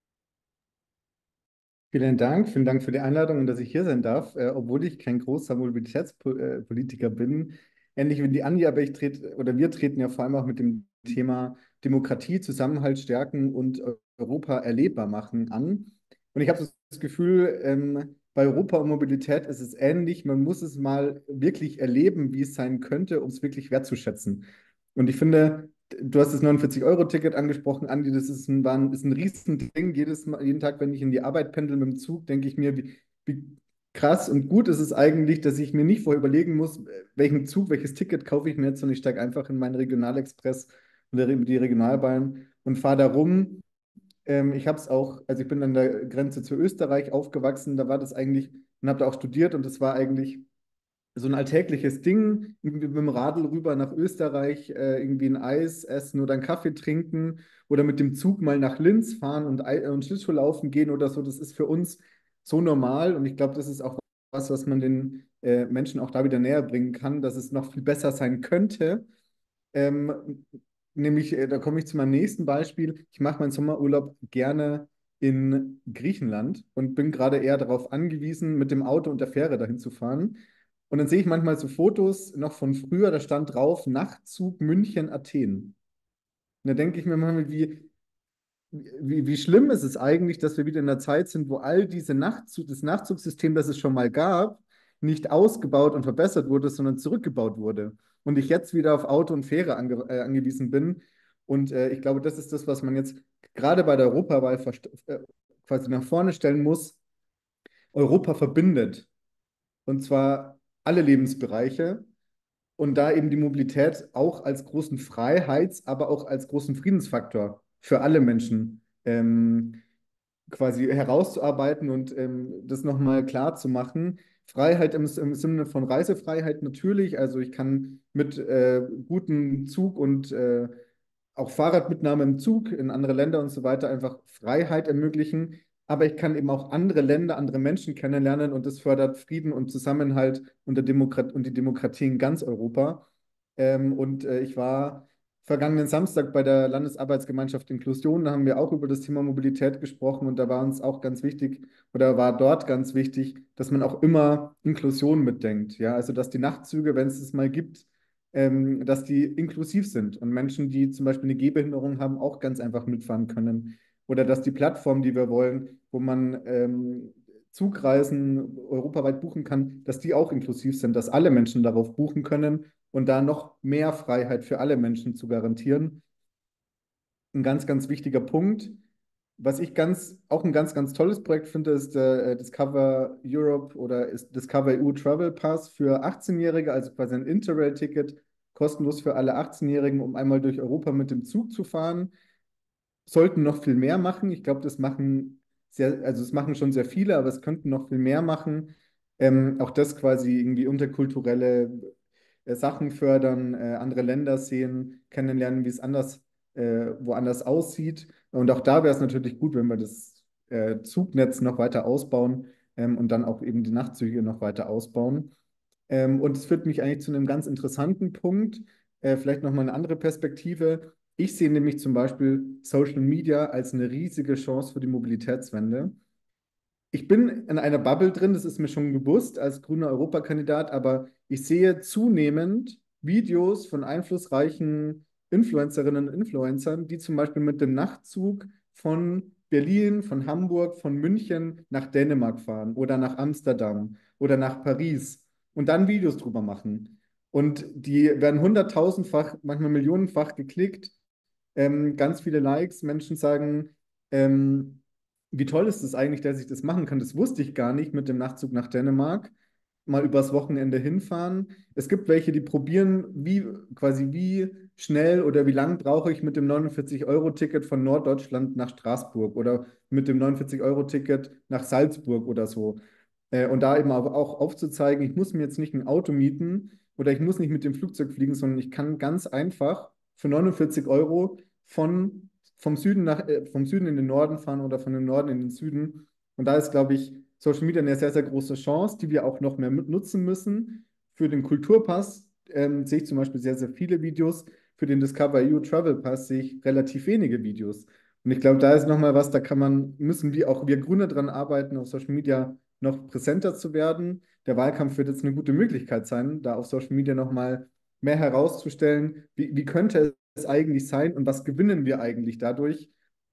Vielen Dank, vielen Dank für die Einladung und dass ich hier sein darf, äh, obwohl ich kein großer Mobilitätspolitiker bin. Ähnlich wie die Andi, aber ich trete, oder wir treten ja vor allem auch mit dem Thema Demokratie, Zusammenhalt stärken und Europa erlebbar machen an. Und ich habe so das Gefühl, ähm, bei Europa und Mobilität ist es ähnlich. Man muss es mal wirklich erleben, wie es sein könnte, um es wirklich wertzuschätzen. Und ich finde, du hast das neunundvierzig-Euro-Ticket angesprochen, Andi, das ist ein, war ein, ist ein Riesending. Jedes Mal, jeden Tag, wenn ich in die Arbeit pendel mit dem Zug, denke ich mir, wie, wie krass und gut ist es eigentlich, dass ich mir nicht vorher überlegen muss, welchen Zug, welches Ticket kaufe ich mir jetzt, und ich steige einfach in meinen Regionalexpress oder die Regionalbahn und fahre da rum. Ähm, ich habe es auch, also ich bin an der Grenze zu Österreich aufgewachsen, da war das eigentlich, und habe da auch studiert, und das war eigentlich so ein alltägliches Ding, irgendwie mit dem Radl rüber nach Österreich, äh, irgendwie ein Eis essen oder einen Kaffee trinken oder mit dem Zug mal nach Linz fahren und, Ei- und Schlittschuhlaufen gehen oder so. Das ist für uns so normal, und ich glaube, das ist auch was, was man den äh, Menschen auch da wieder näher bringen kann, dass es noch viel besser sein könnte. Ähm, Nämlich, äh, da komme ich zu meinem nächsten Beispiel. Ich mache meinen Sommerurlaub gerne in Griechenland und bin gerade eher darauf angewiesen, mit dem Auto und der Fähre dahin zu fahren. Und dann sehe ich manchmal so Fotos noch von früher, da stand drauf Nachtzug München-Athen. Und da denke ich mir manchmal, wie, wie, wie schlimm ist es eigentlich, dass wir wieder in einer Zeit sind, wo all diese Nachtzug, das Nachtzugssystem, das es schon mal gab, nicht ausgebaut und verbessert wurde, sondern zurückgebaut wurde. Und ich jetzt wieder auf Auto und Fähre ange äh, angewiesen bin. Und äh, ich glaube, das ist das, was man jetzt gerade bei der Europawahl äh, quasi nach vorne stellen muss. Europa verbindet. Und zwar alle Lebensbereiche. Und da eben die Mobilität auch als großen Freiheits-, aber auch als großen Friedensfaktor für alle Menschen ähm, quasi herauszuarbeiten und ähm, das nochmal klar zu machen. Freiheit im, im Sinne von Reisefreiheit natürlich, also ich kann mit äh, gutem Zug und äh, auch Fahrradmitnahme im Zug in andere Länder und so weiter einfach Freiheit ermöglichen. Aber ich kann eben auch andere Länder, andere Menschen kennenlernen und das fördert Frieden und Zusammenhalt und, der Demokrat und die Demokratie in ganz Europa. Ähm, und äh, ich war vergangenen Samstag bei der Landesarbeitsgemeinschaft Inklusion, da haben wir auch über das Thema Mobilität gesprochen und da war uns auch ganz wichtig oder war dort ganz wichtig, dass man auch immer Inklusion mitdenkt. Ja, also dass die Nachtzüge, wenn es es mal gibt, ähm, dass die inklusiv sind und Menschen, die zum Beispiel eine Gehbehinderung haben, auch ganz einfach mitfahren können. Oder dass die Plattform, die wir wollen, wo man ähm, Zugreisen europaweit buchen kann, dass die auch inklusiv sind, dass alle Menschen darauf buchen können und da noch mehr Freiheit für alle Menschen zu garantieren. Ein ganz, ganz wichtiger Punkt. Was ich ganz, auch ein ganz, ganz tolles Projekt finde, ist der äh, Discover Europe oder ist Discover E U Travel Pass für achtzehn-Jährige, also quasi ein Interrail-Ticket, kostenlos für alle achtzehn-Jährigen, um einmal durch Europa mit dem Zug zu fahren. Sollten noch viel mehr machen. Ich glaube, das machen sehr, also es machen schon sehr viele, aber es könnten noch viel mehr machen. Ähm, auch das quasi irgendwie interkulturelle äh, Sachen fördern, äh, andere Länder sehen, kennenlernen, wie es anders, äh, woanders aussieht. Und auch da wäre es natürlich gut, wenn wir das äh, Zugnetz noch weiter ausbauen ähm, und dann auch eben die Nachtzüge noch weiter ausbauen. Ähm, und es führt mich eigentlich zu einem ganz interessanten Punkt, äh, vielleicht nochmal eine andere Perspektive. Ich sehe nämlich zum Beispiel Social Media als eine riesige Chance für die Mobilitätswende. Ich bin in einer Bubble drin, das ist mir schon bewusst als grüner Europakandidat, aber ich sehe zunehmend Videos von einflussreichen Influencerinnen und Influencern, die zum Beispiel mit dem Nachtzug von Berlin, von Hamburg, von München nach Dänemark fahren oder nach Amsterdam oder nach Paris und dann Videos drüber machen. Und die werden hunderttausendfach, manchmal millionenfach geklickt, ähm, ganz viele Likes, Menschen sagen, ähm, wie toll ist es eigentlich, dass ich das machen kann? Das wusste ich gar nicht mit dem Nachtzug nach Dänemark. Mal übers Wochenende hinfahren. Es gibt welche, die probieren, wie quasi wie schnell oder wie lang brauche ich mit dem neunundvierzig-Euro-Ticket von Norddeutschland nach Straßburg oder mit dem neunundvierzig-Euro-Ticket nach Salzburg oder so. Äh, und da eben auch, auch aufzuzeigen, ich muss mir jetzt nicht ein Auto mieten oder ich muss nicht mit dem Flugzeug fliegen, sondern ich kann ganz einfach für neunundvierzig Euro von, vom Süden nach, äh, vom Süden in den Norden fahren oder von dem Norden in den Süden. Und da ist, glaube ich, Social Media eine sehr, sehr große Chance, die wir auch noch mehr nutzen müssen. Für den Kulturpass ähm, sehe ich zum Beispiel sehr, sehr viele Videos. Für den Discover E U Travel Pass sehe ich relativ wenige Videos. Und ich glaube, da ist nochmal was, da kann man, müssen wir auch wir Grüne dran arbeiten, auf Social Media noch präsenter zu werden. Der Wahlkampf wird jetzt eine gute Möglichkeit sein, da auf Social Media nochmal mehr herauszustellen, wie, wie könnte es eigentlich sein und was gewinnen wir eigentlich dadurch?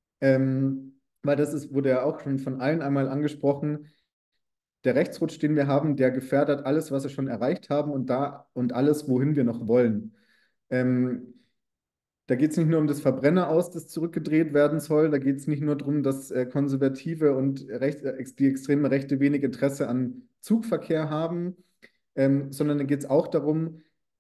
Ähm, weil das ist, wurde ja auch schon von allen einmal angesprochen, der Rechtsrutsch, den wir haben, der gefährdet alles, was wir schon erreicht haben und da und alles, wohin wir noch wollen. Ähm, da geht es nicht nur um das Verbrenner aus, das zurückgedreht werden soll. Da geht es nicht nur darum, dass äh, Konservative und Recht, äh, die extreme Rechte wenig Interesse an Zugverkehr haben, ähm, sondern da geht es auch darum,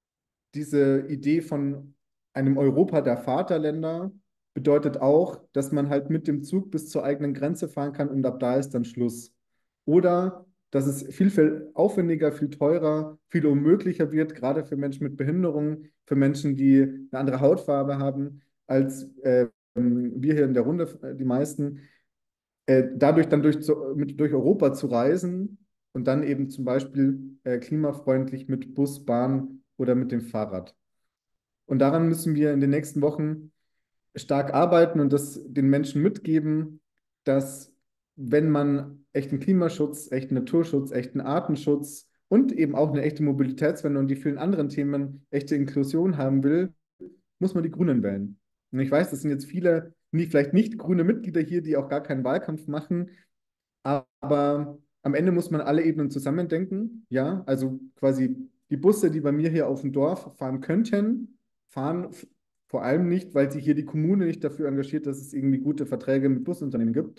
diese Idee von einem Europa der Vaterländer bedeutet auch, dass man halt mit dem Zug bis zur eigenen Grenze fahren kann und ab da ist dann Schluss. Oder dass es viel, viel aufwendiger, viel teurer, viel unmöglicher wird, gerade für Menschen mit Behinderungen, für Menschen, die eine andere Hautfarbe haben, als äh, wir hier in der Runde, äh, die meisten, äh, dadurch dann durch, zu, mit, durch Europa zu reisen und dann eben zum Beispiel äh, klimafreundlich mit Bus, Bahn oder mit dem Fahrrad. Und daran müssen wir in den nächsten Wochen stark arbeiten und das den Menschen mitgeben, dass wenn man echten Klimaschutz, echten Naturschutz, echten Artenschutz und eben auch eine echte Mobilitätswende und die vielen anderen Themen echte Inklusion haben will, muss man die Grünen wählen. Und ich weiß, das sind jetzt viele, nie, vielleicht nicht grüne Mitglieder hier, die auch gar keinen Wahlkampf machen, aber Am Ende muss man alle Ebenen zusammendenken, ja, also quasi die Busse, die bei mir hier auf dem Dorf fahren könnten, fahren f- vor allem nicht, weil sich hier die Kommune nicht dafür engagiert, dass es irgendwie gute Verträge mit Busunternehmen gibt.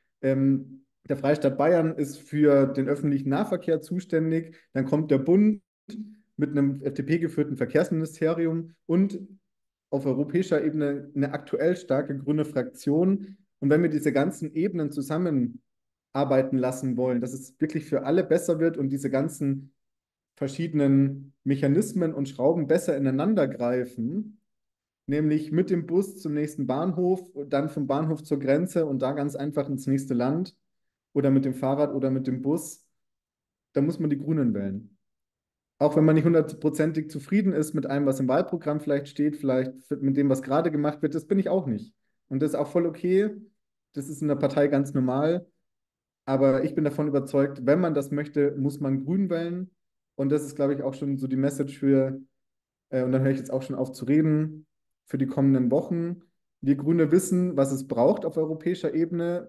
Ähm, der Freistaat Bayern ist für den öffentlichen Nahverkehr zuständig. Dann kommt der Bund mit einem F D P-geführten Verkehrsministerium und auf europäischer Ebene eine aktuell starke grüne Fraktion. Und wenn wir diese ganzen Ebenen zusammenarbeiten lassen wollen, dass es wirklich für alle besser wird und diese ganzen verschiedenen Mechanismen und Schrauben besser ineinander greifen, nämlich mit dem Bus zum nächsten Bahnhof, dann vom Bahnhof zur Grenze und da ganz einfach ins nächste Land oder mit dem Fahrrad oder mit dem Bus, da muss man die Grünen wählen. Auch wenn man nicht hundertprozentig zufrieden ist mit allem, was im Wahlprogramm vielleicht steht, vielleicht mit dem, was gerade gemacht wird, das bin ich auch nicht. Und das ist auch voll okay. Das ist in der Partei ganz normal. Aber ich bin davon überzeugt, wenn man das möchte, muss man Grün wählen. Und das ist, glaube ich, auch schon so die Message für, äh, und dann höre ich jetzt auch schon auf zu reden, für die kommenden Wochen. Wir Grüne wissen, was es braucht auf europäischer Ebene.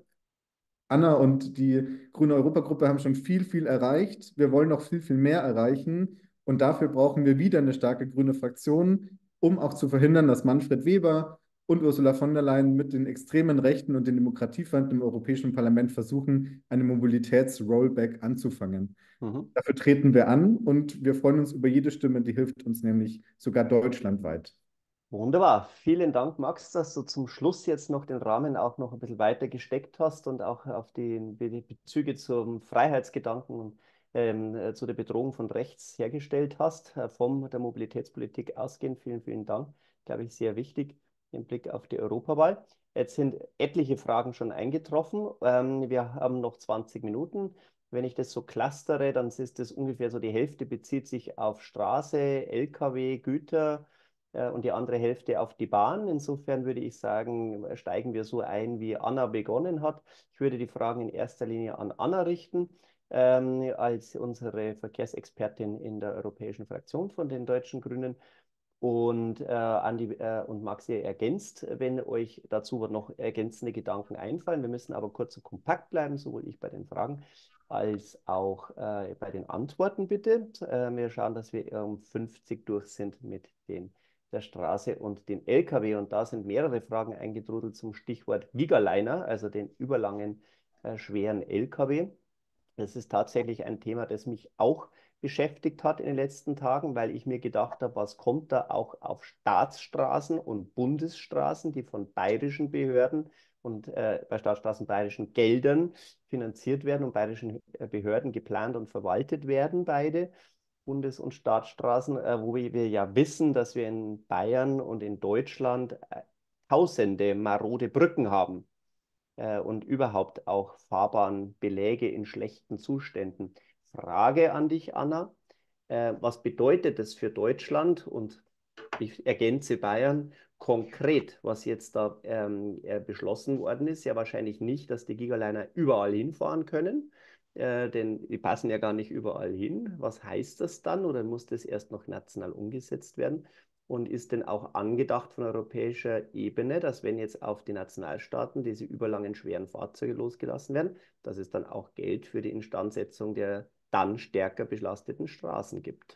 Anna und die Grüne Europagruppe haben schon viel, viel erreicht. Wir wollen noch viel, viel mehr erreichen. Und dafür brauchen wir wieder eine starke grüne Fraktion, um auch zu verhindern, dass Manfred Weber und Ursula von der Leyen mit den extremen Rechten und den Demokratiefeinden im Europäischen Parlament versuchen, eine Mobilitäts-Rollback anzufangen. Mhm. Dafür treten wir an und wir freuen uns über jede Stimme, die hilft uns nämlich sogar deutschlandweit. Wunderbar. Vielen Dank, Max, dass du zum Schluss jetzt noch den Rahmen auch noch ein bisschen weiter gesteckt hast und auch auf die Be- Bezüge zum Freiheitsgedanken und ähm, äh, zu der Bedrohung von rechts hergestellt hast, äh, von der Mobilitätspolitik ausgehend. Vielen, vielen Dank. Glaube ich, sehr wichtig im Blick auf die Europawahl. Jetzt sind etliche Fragen schon eingetroffen. Ähm, wir haben noch zwanzig Minuten. Wenn ich das so clustere, dann ist das ungefähr so, die Hälfte bezieht sich auf Straße, L K W, Güter äh, und die andere Hälfte auf die Bahn. Insofern würde ich sagen, steigen wir so ein, wie Anna begonnen hat. Ich würde die Fragen in erster Linie an Anna richten, ähm, als unsere Verkehrsexpertin in der Europäischen Fraktion von den Deutschen Grünen. Und, äh, Andi äh, und Max, ihr ergänzt, wenn euch dazu noch ergänzende Gedanken einfallen. Wir müssen aber kurz und kompakt bleiben, sowohl ich bei den Fragen als auch äh, bei den Antworten bitte. Äh, wir schauen, dass wir um fünfzig durch sind mit den, der Straße und den L K W. Und da sind mehrere Fragen eingetrudelt zum Stichwort Gigaliner, also den überlangen, äh, schweren L K W. Das ist tatsächlich ein Thema, das mich auch beschäftigt hat in den letzten Tagen, weil ich mir gedacht habe, was kommt da auch auf Staatsstraßen und Bundesstraßen, die von bayerischen Behörden und äh, bei Staatsstraßen bayerischen Geldern finanziert werden und bayerischen äh, Behörden geplant und verwaltet werden, beide Bundes- und Staatsstraßen, äh, wo wir, wir ja wissen, dass wir in Bayern und in Deutschland äh, tausende marode Brücken haben äh, und überhaupt auch Fahrbahnbeläge in schlechten Zuständen. Frage an dich, Anna. Äh, was bedeutet das für Deutschland und ich ergänze Bayern konkret, was jetzt da ähm, äh, beschlossen worden ist? Ja, wahrscheinlich nicht, dass die Gigaliner überall hinfahren können, äh, denn die passen ja gar nicht überall hin. Was heißt das dann oder muss das erst noch national umgesetzt werden? Und ist denn auch angedacht von europäischer Ebene, dass wenn jetzt auf die Nationalstaaten diese überlangen schweren Fahrzeuge losgelassen werden, dass es dann auch Geld für die Instandsetzung der dann stärker belasteten Straßen gibt?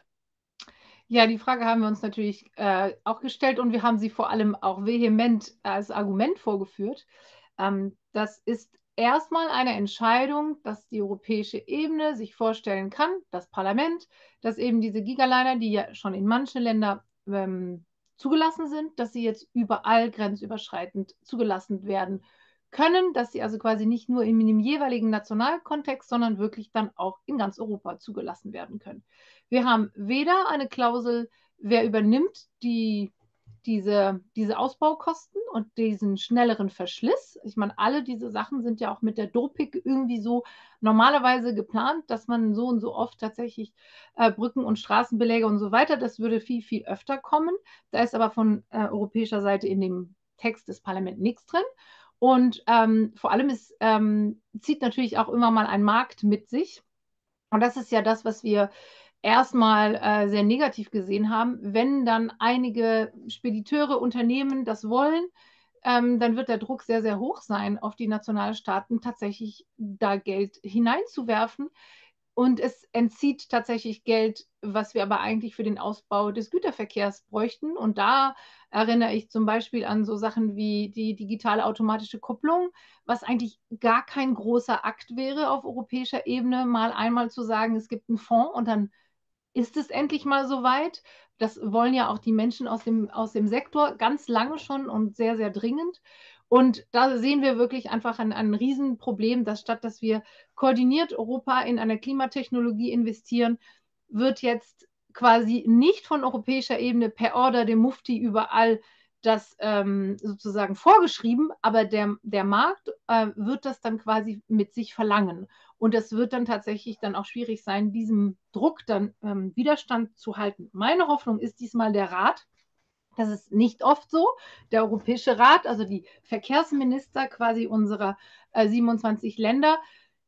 Ja, die Frage haben wir uns natürlich äh, auch gestellt und wir haben sie vor allem auch vehement als Argument vorgeführt. Ähm, das ist erstmal eine Entscheidung, dass die europäische Ebene sich vorstellen kann, das Parlament, dass eben diese Gigaliner, die ja schon in manchen Ländern ähm, zugelassen sind, dass sie jetzt überall grenzüberschreitend zugelassen werden können, dass sie also quasi nicht nur in dem jeweiligen Nationalkontext, sondern wirklich dann auch in ganz Europa zugelassen werden können. Wir haben weder eine Klausel, wer übernimmt die, diese, diese Ausbaukosten und diesen schnelleren Verschliss. Ich meine, alle diese Sachen sind ja auch mit der Dopik irgendwie so normalerweise geplant, dass man so und so oft tatsächlich äh, Brücken und Straßenbeläge und so weiter, das würde viel, viel öfter kommen. Da ist aber von äh, europäischer Seite in dem Text des Parlaments nichts drin. Und ähm, vor allem ist, ähm, zieht natürlich auch immer mal ein Markt mit sich. Und das ist ja das, was wir erstmal äh, sehr negativ gesehen haben. Wenn dann einige Spediteure, Unternehmen das wollen, ähm, dann wird der Druck sehr, sehr hoch sein, auf die Nationalstaaten tatsächlich da Geld hineinzuwerfen. Und es entzieht tatsächlich Geld, was wir aber eigentlich für den Ausbau des Güterverkehrs bräuchten. Und da erinnere ich zum Beispiel an so Sachen wie die digitale automatische Kupplung, was eigentlich gar kein großer Akt wäre auf europäischer Ebene, mal einmal zu sagen, es gibt einen Fonds und dann ist es endlich mal soweit. Das wollen ja auch die Menschen aus dem, aus dem Sektor ganz lange schon und sehr, sehr dringend. Und da sehen wir wirklich einfach ein, ein Riesenproblem, dass statt dass wir koordiniert Europa in eine Klimatechnologie investieren, wird jetzt quasi nicht von europäischer Ebene per Order dem Mufti überall das ähm, sozusagen vorgeschrieben, aber der, der Markt äh, wird das dann quasi mit sich verlangen. Und es wird dann tatsächlich dann auch schwierig sein, diesem Druck dann ähm, Widerstand zu halten. Meine Hoffnung ist diesmal der Rat. Das ist nicht oft so. Der Europäische Rat, also die Verkehrsminister quasi unserer äh, siebenundzwanzig Länder,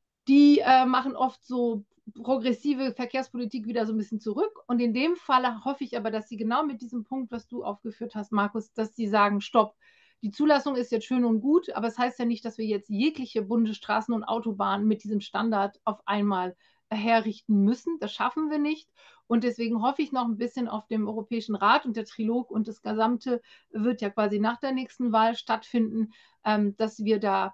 die äh, machen oft so progressive Verkehrspolitik wieder so ein bisschen zurück. Und in dem Fall hoffe ich aber, dass sie genau mit diesem Punkt, was du aufgeführt hast, Markus, dass sie sagen, stopp, die Zulassung ist jetzt schön und gut, aber es das heißt ja nicht, dass wir jetzt jegliche Bundesstraßen und Autobahnen mit diesem Standard auf einmal herrichten müssen. Das schaffen wir nicht. Und deswegen hoffe ich noch ein bisschen auf dem Europäischen Rat und der Trilog und das Gesamte wird ja quasi nach der nächsten Wahl stattfinden, ähm, dass wir da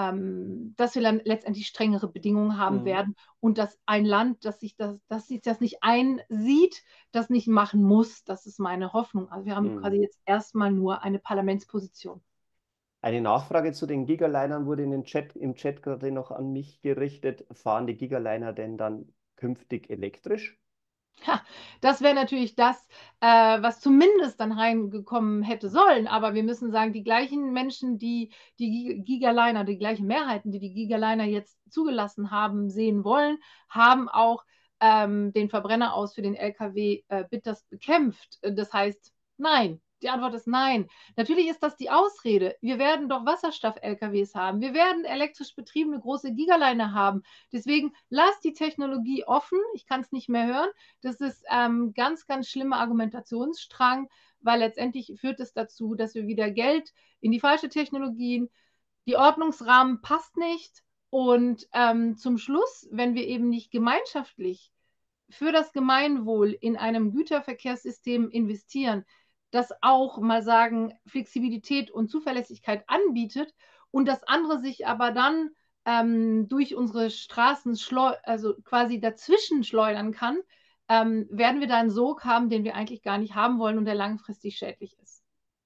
ähm, dass wir dann letztendlich strengere Bedingungen haben Mhm. werden und dass ein Land, das sich das, das sich das nicht einsieht, das nicht machen muss. Das ist meine Hoffnung. Also wir haben Mhm. quasi jetzt erstmal nur eine Parlamentsposition. Eine Nachfrage zu den Gigalinern wurde in den Chat, im Chat gerade noch an mich gerichtet. Fahren die Gigaliner denn dann künftig elektrisch? Ha, das wäre natürlich das, äh, was zumindest dann reingekommen hätte sollen. Aber wir müssen sagen, die gleichen Menschen, die die Gigaliner, die gleichen Mehrheiten, die die Gigaliner jetzt zugelassen haben, sehen wollen, haben auch ähm, den Verbrenner aus für den L K W äh, bitterst bekämpft. Das heißt, nein. Die Antwort ist nein. Natürlich ist das die Ausrede. Wir werden doch Wasserstoff-L K Ws haben. Wir werden elektrisch betriebene große Gigaliner haben. Deswegen lasst die Technologie offen. Ich kann es nicht mehr hören. Das ist ähm, ganz, ganz schlimmer Argumentationsstrang, weil letztendlich führt es dazu, dass wir wieder Geld in die falsche Technologien, die Ordnungsrahmen passt nicht und ähm, zum Schluss, wenn wir eben nicht gemeinschaftlich für das Gemeinwohl in einem Güterverkehrssystem investieren, das auch mal sagen, Flexibilität und Zuverlässigkeit anbietet und das andere sich aber dann ähm, durch unsere Straßen also quasi dazwischen schleudern kann, ähm, werden wir da einen Sog haben, den wir eigentlich gar nicht haben wollen und der langfristig schädlich ist.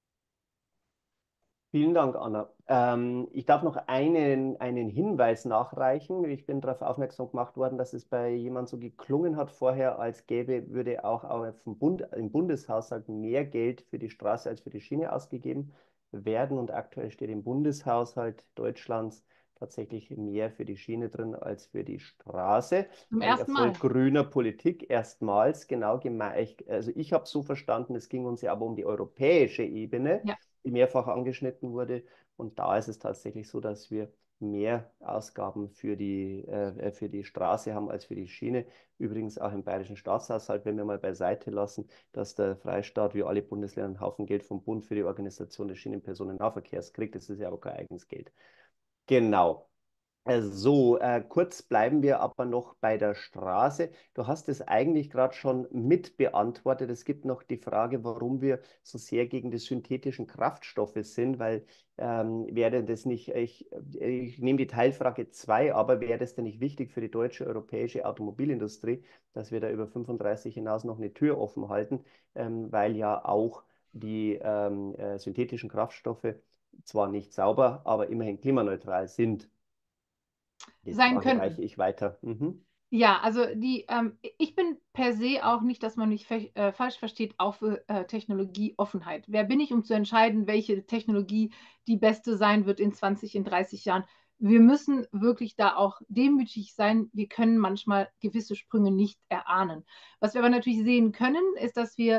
Vielen Dank, Anna. Ähm, ich darf noch einen, einen Hinweis nachreichen. Ich bin darauf aufmerksam gemacht worden, dass es bei jemandem so geklungen hat vorher, als gäbe, würde auch auf dem Bund, im Bundeshaushalt mehr Geld für die Straße als für die Schiene ausgegeben werden. Und aktuell steht im Bundeshaushalt Deutschlands tatsächlich mehr für die Schiene drin als für die Straße. Zum Ein ersten Mal. Erfolg grüner Politik erstmals, genau gemeint. Also ich habe so verstanden, es ging uns ja aber um die europäische Ebene. Ja. Die mehrfach angeschnitten wurde. Und da ist es tatsächlich so, dass wir mehr Ausgaben für die, äh, für die Straße haben als für die Schiene. Übrigens auch im bayerischen Staatshaushalt, wenn wir mal beiseite lassen, dass der Freistaat wie alle Bundesländer einen Haufen Geld vom Bund für die Organisation des Schienenpersonennahverkehrs kriegt. Das ist ja aber kein eigenes Geld. Genau. So, äh, kurz bleiben wir aber noch bei der Straße. Du hast es eigentlich gerade schon mit beantwortet. Es gibt noch die Frage, warum wir so sehr gegen die synthetischen Kraftstoffe sind, weil ähm, wäre das nicht, ich, ich nehme die Teilfrage zwei, aber wäre das denn nicht wichtig für die deutsche, europäische Automobilindustrie, dass wir da über fünfunddreißig hinaus noch eine Tür offen halten, ähm, weil ja auch die ähm, äh, synthetischen Kraftstoffe zwar nicht sauber, aber immerhin klimaneutral sind. Die Sein Frage könnten. reiche ich weiter. Mhm. Ja, also die, ähm, ich bin per se auch nicht, dass man mich äh, falsch versteht, auch für äh, Technologieoffenheit. Wer bin ich, um zu entscheiden, welche Technologie die beste sein wird in zwanzig, in dreißig Jahren? Wir müssen wirklich da auch demütig sein. Wir können manchmal gewisse Sprünge nicht erahnen. Was wir aber natürlich sehen können, ist, dass wir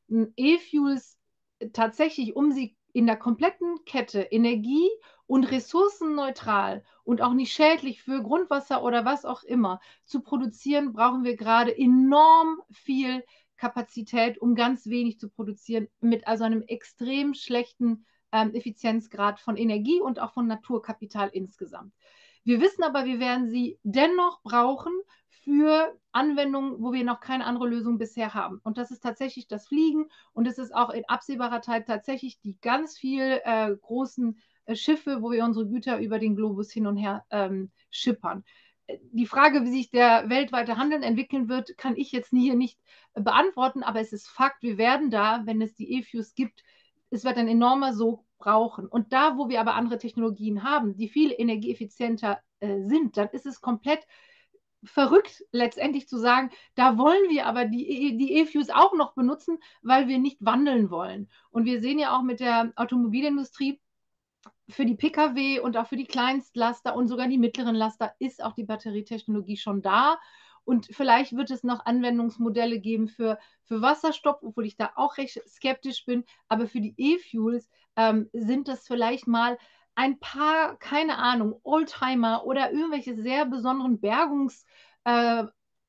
E-Fuels tatsächlich, um sie in der kompletten Kette Energie und ressourcenneutral und auch nicht schädlich für Grundwasser oder was auch immer zu produzieren, brauchen wir gerade enorm viel Kapazität, um ganz wenig zu produzieren, mit also einem extrem schlechten ähm, Effizienzgrad von Energie und auch von Naturkapital insgesamt. Wir wissen aber, wir werden sie dennoch brauchen für Anwendungen, wo wir noch keine andere Lösung bisher haben. Und das ist tatsächlich das Fliegen und es ist auch in absehbarer Zeit tatsächlich die ganz viel äh, großen äh, Schiffe, wo wir unsere Güter über den Globus hin und her ähm, schippern. Die Frage, wie sich der weltweite Handel entwickeln wird, kann ich jetzt hier nicht beantworten, aber es ist Fakt, wir werden da, wenn es die E-Fuels gibt, es wird ein enormer Sog brauchen. Und da, wo wir aber andere Technologien haben, die viel energieeffizienter äh, sind, dann ist es komplett verrückt, letztendlich zu sagen, da wollen wir aber die, die E-Fuels auch noch benutzen, weil wir nicht wandeln wollen. Und wir sehen ja auch mit der Automobilindustrie, für die Pkw und auch für die Kleinstlaster und sogar die mittleren Laster ist auch die Batterietechnologie schon da. Und vielleicht wird es noch Anwendungsmodelle geben für, für Wasserstoff, obwohl ich da auch recht skeptisch bin. Aber für die E-Fuels ähm, sind das vielleicht mal ein paar, keine Ahnung, Oldtimer oder irgendwelche sehr besonderen Bergungsgeräte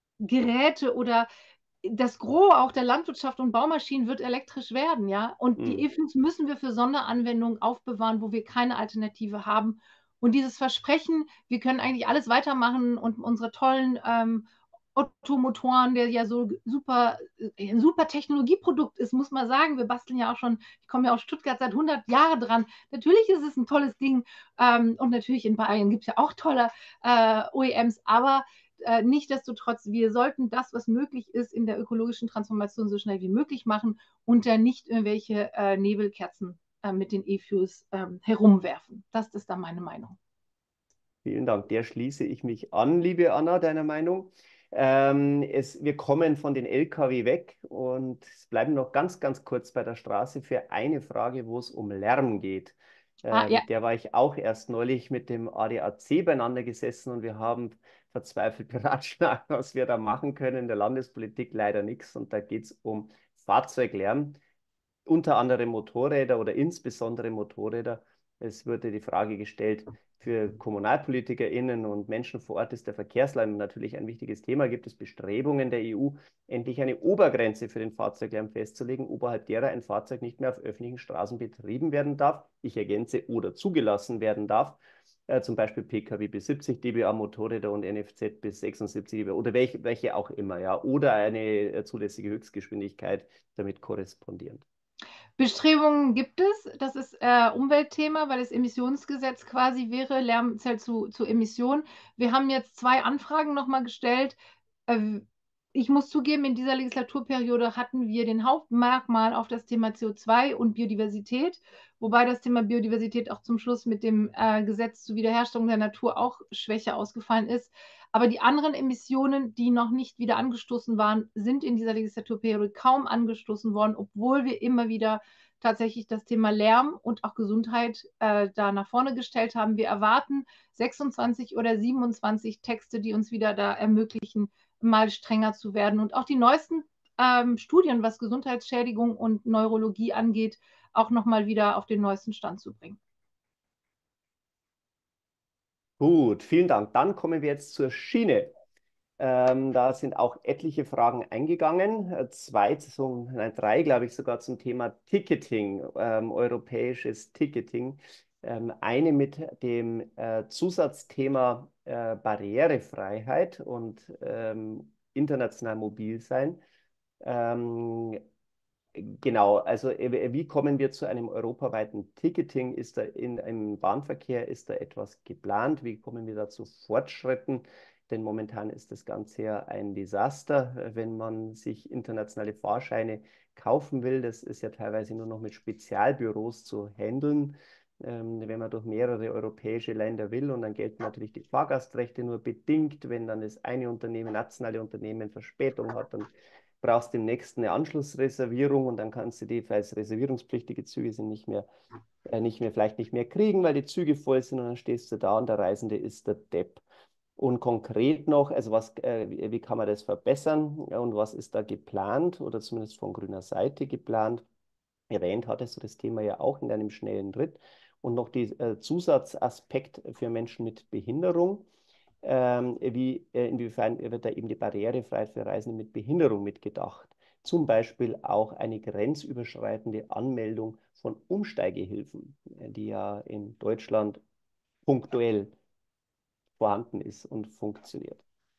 äh, oder das Gros auch der Landwirtschaft und Baumaschinen wird elektrisch werden, ja. Und die Hm. E-Fuels müssen wir für Sonderanwendungen aufbewahren, wo wir keine Alternative haben. Und dieses Versprechen, wir können eigentlich alles weitermachen und unsere tollen ähm, Ottomotoren, der ja so super, äh, ein super Technologieprodukt ist, muss man sagen. Wir basteln ja auch schon, ich komme ja aus Stuttgart seit hundert Jahren dran. Natürlich ist es ein tolles Ding. Ähm, und natürlich in Bayern gibt es ja auch tolle äh, O E Ms, aber äh, nichtsdestotrotz, wir sollten das, was möglich ist, in der ökologischen Transformation so schnell wie möglich machen und dann nicht irgendwelche äh, Nebelkerzen äh, mit den E-Fuels ähm, herumwerfen. Das ist dann meine Meinung. Vielen Dank. Der schließe ich mich an, liebe Anna, deiner Meinung. Ähm, es, wir kommen von den L K W weg und es bleiben noch ganz, ganz kurz bei der Straße für eine Frage, wo es um Lärm geht. Ah, ja. Ähm, der war ich auch erst neulich mit dem A D A C beieinander gesessen und wir haben verzweifelt beratschlagt, was wir da machen können. In der Landespolitik leider nichts und da geht es um Fahrzeuglärm, unter anderem Motorräder oder insbesondere Motorräder. Es wurde die Frage gestellt, für KommunalpolitikerInnen und Menschen vor Ort ist der Verkehrslärm natürlich ein wichtiges Thema. Gibt es Bestrebungen der E U, endlich eine Obergrenze für den Fahrzeuglärm festzulegen, oberhalb derer ein Fahrzeug nicht mehr auf öffentlichen Straßen betrieben werden darf? Ich ergänze, oder zugelassen werden darf. Äh, zum Beispiel Pkw bis siebzig dBA, Motorräder und N F Z bis sechsundsiebzig dBA oder welche, welche auch immer, ja. Oder eine äh, zulässige Höchstgeschwindigkeit damit korrespondierend. Bestrebungen gibt es. Das ist äh, Umweltthema, weil das Emissionsgesetz quasi wäre, Lärm zählt zu, zu Emissionen. Wir haben jetzt zwei Anfragen nochmal gestellt. Äh, ich muss zugeben, in dieser Legislaturperiode hatten wir den Hauptmerkmal auf das Thema C O zwei und Biodiversität, wobei das Thema Biodiversität auch zum Schluss mit dem äh, Gesetz zur Wiederherstellung der Natur auch schwächer ausgefallen ist. Aber die anderen Emissionen, die noch nicht wieder angestoßen waren, sind in dieser Legislaturperiode kaum angestoßen worden, obwohl wir immer wieder tatsächlich das Thema Lärm und auch Gesundheit äh, da nach vorne gestellt haben. Wir erwarten sechsundzwanzig oder siebenundzwanzig Texte, die uns wieder da ermöglichen, mal strenger zu werden. Und auch die neuesten ähm, Studien, was Gesundheitsschädigung und Neurologie angeht, auch nochmal wieder auf den neuesten Stand zu bringen. Gut, vielen Dank. Dann kommen wir jetzt zur Schiene. Ähm, da sind auch etliche Fragen eingegangen. Äh, zwei, so, nein, drei, glaube ich, sogar zum Thema Ticketing, ähm, europäisches Ticketing. Ähm, eine mit dem äh, Zusatzthema äh, Barrierefreiheit und ähm, international mobil sein. Ähm, Genau, also äh, wie kommen wir zu einem europaweiten Ticketing? Ist da in, im Bahnverkehr, ist da etwas geplant? Wie kommen wir da zu Fortschritten? Denn momentan ist das Ganze ja ein Desaster, äh, wenn man sich internationale Fahrscheine kaufen will. Das ist ja teilweise nur noch mit Spezialbüros zu handeln, ähm, wenn man durch mehrere europäische Länder will. Und dann gelten natürlich die Fahrgastrechte nur bedingt. Wenn dann das eine Unternehmen, nationale Unternehmen Verspätung hat, dann brauchst dem nächsten eine Anschlussreservierung und dann kannst du die, falls reservierungspflichtige Züge sind, nicht mehr, äh, nicht mehr, vielleicht nicht mehr kriegen, weil die Züge voll sind und dann stehst du da und der Reisende ist der Depp. Und konkret noch, also was, äh, wie, wie kann man das verbessern und was ist da geplant oder zumindest von grüner Seite geplant? Erwähnt hattest du das Thema ja auch in deinem schnellen Ritt. Und noch der äh, Zusatzaspekt für Menschen mit Behinderung. Ähm, wie, äh, inwiefern wird da eben die Barrierefreiheit für Reisende mit Behinderung mitgedacht? Zum Beispiel auch eine grenzüberschreitende Anmeldung von Umsteigehilfen, die ja in Deutschland punktuell vorhanden ist und funktioniert.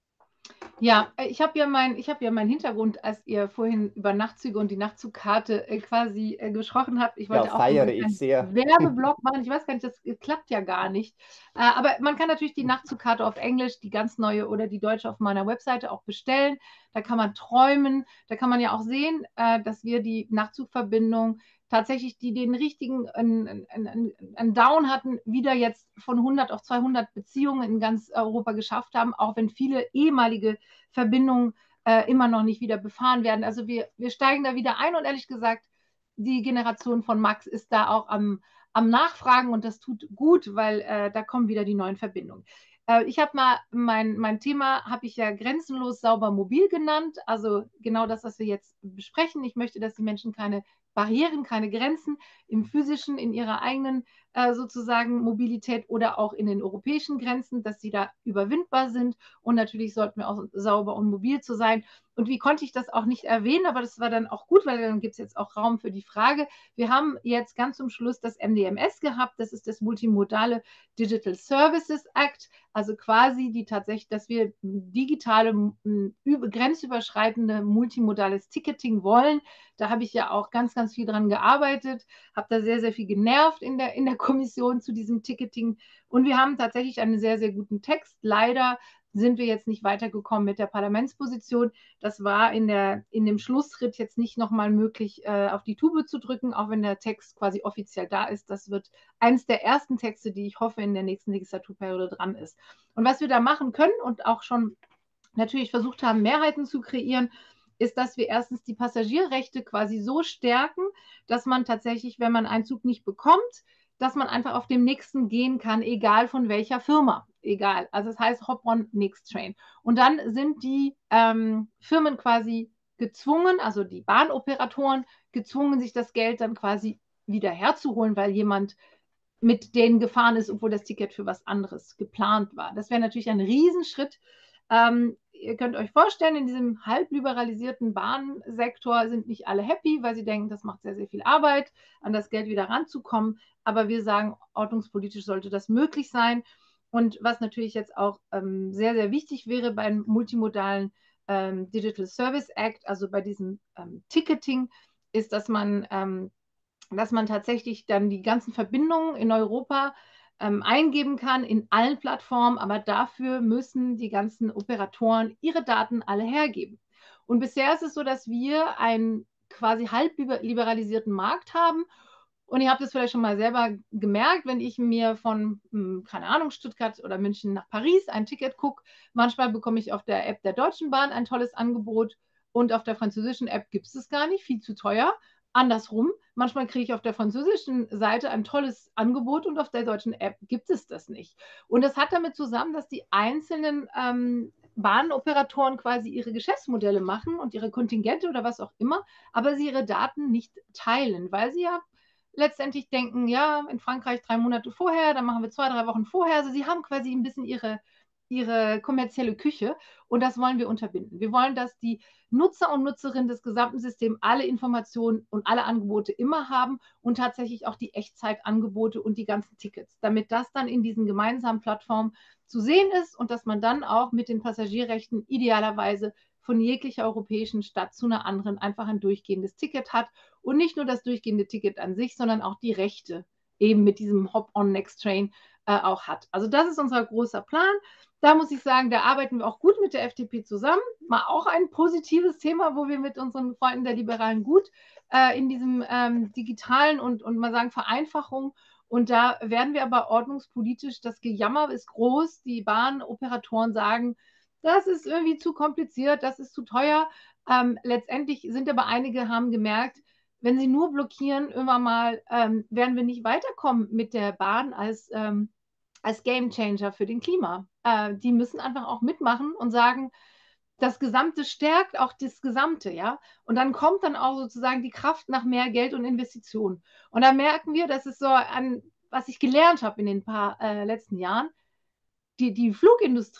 Ja, ich habe ja meinen hab ja mein Hintergrund, als ihr vorhin über Nachtzüge und die Nachtzugkarte äh, quasi äh, gesprochen habt. Ich wollte Ja, auch so feiere einen ich kleinen sehr. Werbeblock machen. Ich weiß gar nicht, das klappt ja gar nicht. Äh, aber man kann natürlich die Nachtzugkarte auf Englisch, die ganz neue oder die deutsche auf meiner Webseite auch bestellen. Da kann man träumen. Da kann man ja auch sehen, äh, dass wir die Nachtzugverbindung tatsächlich, die den richtigen einen, einen, einen Down hatten, wieder jetzt von hundert auf zweihundert Beziehungen in ganz Europa geschafft haben, auch wenn viele ehemalige Verbindungen äh, immer noch nicht wieder befahren werden. Also wir, wir steigen da wieder ein und ehrlich gesagt, die Generation von Max ist da auch am, am Nachfragen und das tut gut, weil äh, da kommen wieder die neuen Verbindungen. Äh, ich habe mal mein, mein Thema, habe ich ja grenzenlos sauber mobil genannt, also genau das, was wir jetzt besprechen. Ich möchte, dass die Menschen keine Barrieren, keine Grenzen im physischen, in ihrer eigenen äh, sozusagen Mobilität oder auch in den europäischen Grenzen, dass sie da überwindbar sind. Und natürlich sollten wir auch sauber und mobil zu sein. Und wie konnte ich das auch nicht erwähnen, aber das war dann auch gut, weil dann gibt es jetzt auch Raum für die Frage. Wir haben jetzt ganz zum Schluss das M D M S gehabt, das ist das Multimodale Digital Services Act, also quasi die tatsächlich, dass wir digitale, grenzüberschreitende multimodales Ticketing wollen. Da habe ich ja auch ganz, ganz viel dran gearbeitet, habe da sehr, sehr viel genervt in der, in der Kommission zu diesem Ticketing. Und wir haben tatsächlich einen sehr, sehr guten Text. Leider sind wir jetzt nicht weitergekommen mit der Parlamentsposition. Das war in, der, in dem Schlussschritt jetzt nicht nochmal möglich, äh, auf die Tube zu drücken, auch wenn der Text quasi offiziell da ist. Das wird eines der ersten Texte, die ich hoffe, in der nächsten Legislaturperiode dran ist. Und was wir da machen können und auch schon natürlich versucht haben, Mehrheiten zu kreieren, ist, dass wir erstens die Passagierrechte quasi so stärken, dass man tatsächlich, wenn man einen Zug nicht bekommt, dass man einfach auf dem nächsten gehen kann, egal von welcher Firma. Egal. Also das heißt Hop on Next Train. Und dann sind die ähm, Firmen quasi gezwungen, also die Bahnoperatoren gezwungen, sich das Geld dann quasi wieder herzuholen, weil jemand mit denen gefahren ist, obwohl das Ticket für was anderes geplant war. Das wäre natürlich ein Riesenschritt. Ähm, ihr könnt euch vorstellen, in diesem halbliberalisierten Bahnsektor sind nicht alle happy, weil sie denken, das macht sehr, sehr viel Arbeit, an das Geld wieder ranzukommen. Aber wir sagen, ordnungspolitisch sollte das möglich sein. Und was natürlich jetzt auch ähm, sehr, sehr wichtig wäre beim multimodalen ähm, Digital Service Act, also bei diesem ähm, Ticketing, ist, dass man, ähm, dass man tatsächlich dann die ganzen Verbindungen in Europa ähm, eingeben kann in allen Plattformen, aber dafür müssen die ganzen Operatoren ihre Daten alle hergeben. Und bisher ist es so, dass wir einen quasi halb liberalisierten Markt haben. Und ihr habt es vielleicht schon mal selber gemerkt, wenn ich mir von, keine Ahnung, Stuttgart oder München nach Paris ein Ticket gucke, manchmal bekomme ich auf der App der Deutschen Bahn ein tolles Angebot und auf der französischen App gibt es es gar nicht, viel zu teuer. Andersrum, manchmal kriege ich auf der französischen Seite ein tolles Angebot und auf der deutschen App gibt es das nicht. Und das hat damit zusammen, dass die einzelnen ähm, Bahnoperatoren quasi ihre Geschäftsmodelle machen und ihre Kontingente oder was auch immer, aber sie ihre Daten nicht teilen, weil sie ja letztendlich denken, ja, in Frankreich drei Monate vorher, dann machen wir zwei, drei Wochen vorher. Also sie haben quasi ein bisschen ihre, ihre kommerzielle Küche und das wollen wir unterbinden. Wir wollen, dass die Nutzer und Nutzerinnen des gesamten Systems alle Informationen und alle Angebote immer haben und tatsächlich auch die Echtzeitangebote und die ganzen Tickets, damit das dann in diesen gemeinsamen Plattformen zu sehen ist und dass man dann auch mit den Passagierrechten idealerweise von jeglicher europäischen Stadt zu einer anderen einfach ein durchgehendes Ticket hat und nicht nur das durchgehende Ticket an sich, sondern auch die Rechte eben mit diesem Hop-on-Next-Train äh, auch hat. Also das ist unser großer Plan. Da muss ich sagen, da arbeiten wir auch gut mit der F D P zusammen. Mal auch ein positives Thema, wo wir mit unseren Freunden der Liberalen gut äh, in diesem ähm, digitalen und, und mal sagen Vereinfachung. Und da werden wir aber ordnungspolitisch, das Gejammer ist groß. Die Bahnoperatoren sagen, das ist irgendwie zu kompliziert, das ist zu teuer. Ähm, letztendlich sind aber einige, haben gemerkt, wenn sie nur blockieren, irgendwann mal ähm, werden wir nicht weiterkommen mit der Bahn als, ähm, als Gamechanger für den Klima. Äh, die müssen einfach auch mitmachen und sagen, das Gesamte stärkt auch das Gesamte, ja. Und dann kommt dann auch sozusagen die Kraft nach mehr Geld und Investitionen. Und da merken wir, das ist so an, was ich gelernt habe in den paar äh, letzten Jahren, die, die Flugindustrie,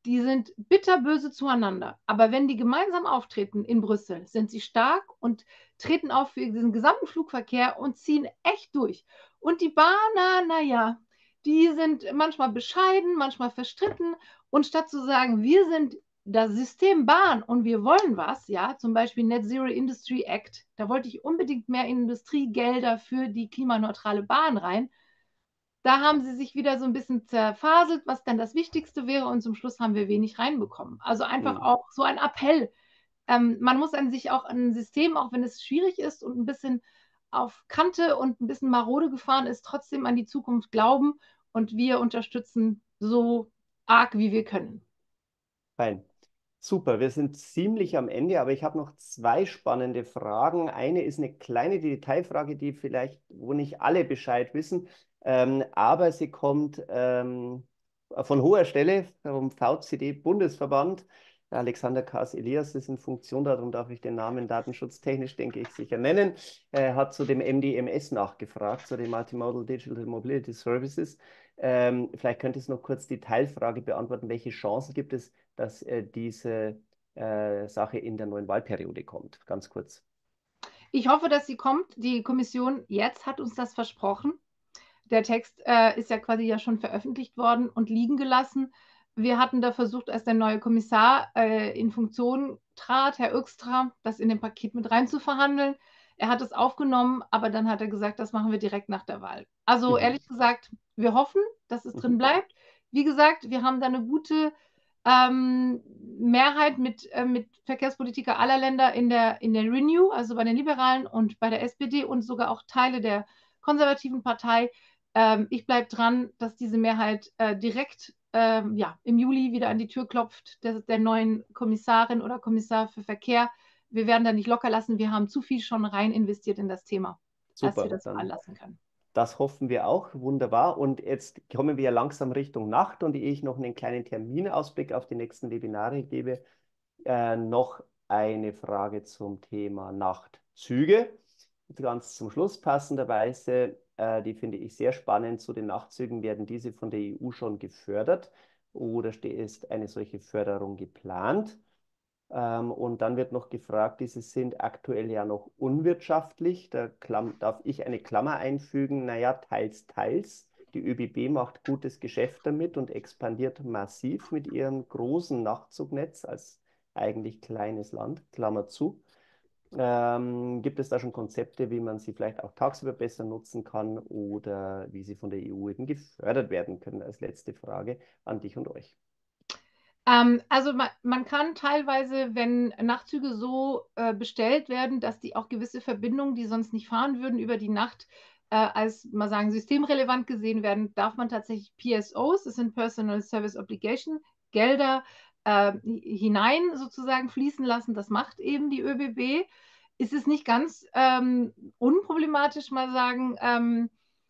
die sind bitterböse zueinander. Aber wenn die gemeinsam auftreten in Brüssel, sind sie stark und treten auf für diesen gesamten Flugverkehr und ziehen echt durch. Und die Bahner, naja, die sind manchmal bescheiden, manchmal verstritten. Und statt zu sagen, wir sind das System Bahn und wir wollen was, ja, zum Beispiel Net Zero Industry Act, da wollte ich unbedingt mehr Industriegelder für die klimaneutrale Bahn rein. Da haben sie sich wieder so ein bisschen zerfaselt, was dann das Wichtigste wäre, und zum Schluss haben wir wenig reinbekommen. Also einfach Hm. auch so ein Appell. Ähm, man muss an sich auch an ein System, auch wenn es schwierig ist und ein bisschen auf Kante und ein bisschen marode gefahren ist, trotzdem an die Zukunft glauben, und wir unterstützen so arg, wie wir können. Fein. Super, wir sind ziemlich am Ende, aber ich habe noch zwei spannende Fragen. Eine ist eine kleine Detailfrage, die vielleicht, wo nicht alle Bescheid wissen, ähm, aber sie kommt ähm, von hoher Stelle vom V C D-Bundesverband. Der Alexander Kaas Elias ist in Funktion, darum darf ich den Namen datenschutztechnisch, denke ich, sicher nennen. Er hat zu dem M D M S nachgefragt, zu den Multimodal Digital Mobility Services. Ähm, vielleicht könntest du noch kurz die Teilfrage beantworten. Welche Chancen gibt es, dass äh, diese äh, Sache in der neuen Wahlperiode kommt? Ganz kurz. Ich hoffe, dass sie kommt. Die Kommission jetzt hat uns das versprochen. Der Text äh, ist ja quasi ja schon veröffentlicht worden und liegen gelassen. Wir hatten da versucht, als der neue Kommissar äh, in Funktion trat, Herr Öxtra, das in dem Paket mit rein zu verhandeln. Er hat es aufgenommen, aber dann hat er gesagt, das machen wir direkt nach der Wahl. Also Mhm. ehrlich gesagt, wir hoffen, dass es Mhm. drin bleibt. Wie gesagt, wir haben da eine gute ähm, Mehrheit mit, äh, mit Verkehrspolitiker aller Länder in der, in der Renew, also bei den Liberalen und bei der S P D und sogar auch Teile der konservativen Partei. Ähm, ich bleibe dran, dass diese Mehrheit äh, direkt ähm, ja, im Juli wieder an die Tür klopft, der, der neuen Kommissarin oder Kommissar für Verkehr. Wir werden da nicht locker lassen. Wir haben zu viel schon rein investiert in das Thema, als wir Super, das dann fallen lassen können. das hoffen wir auch. Wunderbar. Und jetzt kommen wir langsam Richtung Nacht. Und ehe ich noch einen kleinen Terminausblick auf die nächsten Webinare gebe, äh, noch eine Frage zum Thema Nachtzüge. Ganz zum Schluss passenderweise, äh, die finde ich sehr spannend. Zu den Nachtzügen werden diese von der E U schon gefördert oder ist eine solche Förderung geplant? Ähm, und dann wird noch gefragt, diese sind aktuell ja noch unwirtschaftlich. Da Klam darf ich eine Klammer einfügen. Naja, teils, teils. Die ÖBB macht gutes Geschäft damit und expandiert massiv mit ihrem großen Nachtzugnetz als eigentlich kleines Land, Klammer zu. Ähm, gibt es da schon Konzepte, wie man sie vielleicht auch tagsüber besser nutzen kann oder wie sie von der E U eben gefördert werden können? Als letzte Frage an dich und euch. Ähm, also man, man kann teilweise, wenn Nachtzüge so äh, bestellt werden, dass die auch gewisse Verbindungen, die sonst nicht fahren würden, über die Nacht äh, als, mal sagen, systemrelevant gesehen werden, darf man tatsächlich P S Os, das sind Personal Service Obligation, Gelder äh, hinein sozusagen fließen lassen. Das macht eben die ÖBB. Ist es nicht ganz ähm, unproblematisch, mal sagen, ähm,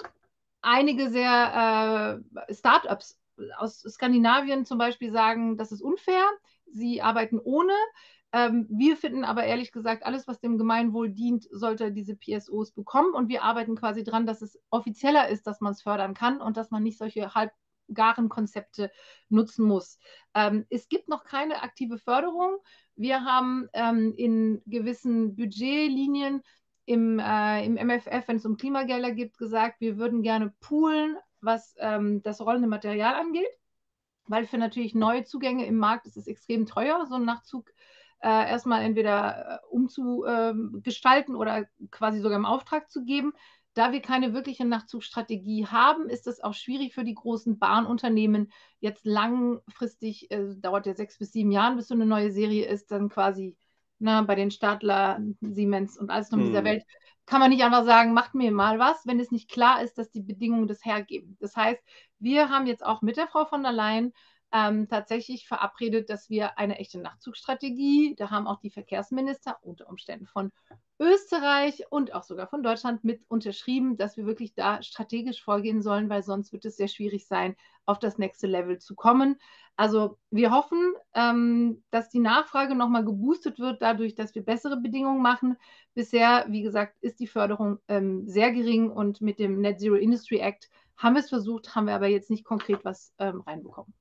einige sehr äh, Startups aus Skandinavien zum Beispiel sagen, das ist unfair, sie arbeiten ohne. Ähm, wir finden aber ehrlich gesagt, alles, was dem Gemeinwohl dient, sollte diese P S Os bekommen, und wir arbeiten quasi dran, dass es offizieller ist, dass man es fördern kann und dass man nicht solche halbgaren Konzepte nutzen muss. Ähm, es gibt noch keine aktive Förderung. Wir haben ähm, in gewissen Budgetlinien im, äh, im M F F, wenn es um Klimagelder geht, gesagt, wir würden gerne poolen, was ähm, das rollende Material angeht, weil für natürlich neue Zugänge im Markt ist es extrem teuer, so einen Nachtzug äh, erstmal entweder äh, umzugestalten äh, oder quasi sogar im Auftrag zu geben. Da wir keine wirkliche Nachtzugstrategie haben, ist es auch schwierig für die großen Bahnunternehmen, jetzt langfristig, äh, dauert ja sechs bis sieben Jahre, bis so eine neue Serie ist, dann quasi na, bei den Stadler, Siemens und alles noch in dieser Hm. Welt, kann man nicht einfach sagen, macht mir mal was, wenn es nicht klar ist, dass die Bedingungen das hergeben. Das heißt, wir haben jetzt auch mit der Frau von der Leyen ähm, tatsächlich verabredet, dass wir eine echte Nachtzugstrategie, da haben auch die Verkehrsminister unter Umständen von Österreich und auch sogar von Deutschland mit unterschrieben, dass wir wirklich da strategisch vorgehen sollen, weil sonst wird es sehr schwierig sein, auf das nächste Level zu kommen. Also wir hoffen, ähm, dass die Nachfrage nochmal geboostet wird, dadurch, dass wir bessere Bedingungen machen. Bisher, wie gesagt, ist die Förderung ähm, sehr gering, und mit dem Net Zero Industry Act haben wir es versucht, haben wir aber jetzt nicht konkret was ähm, reinbekommen.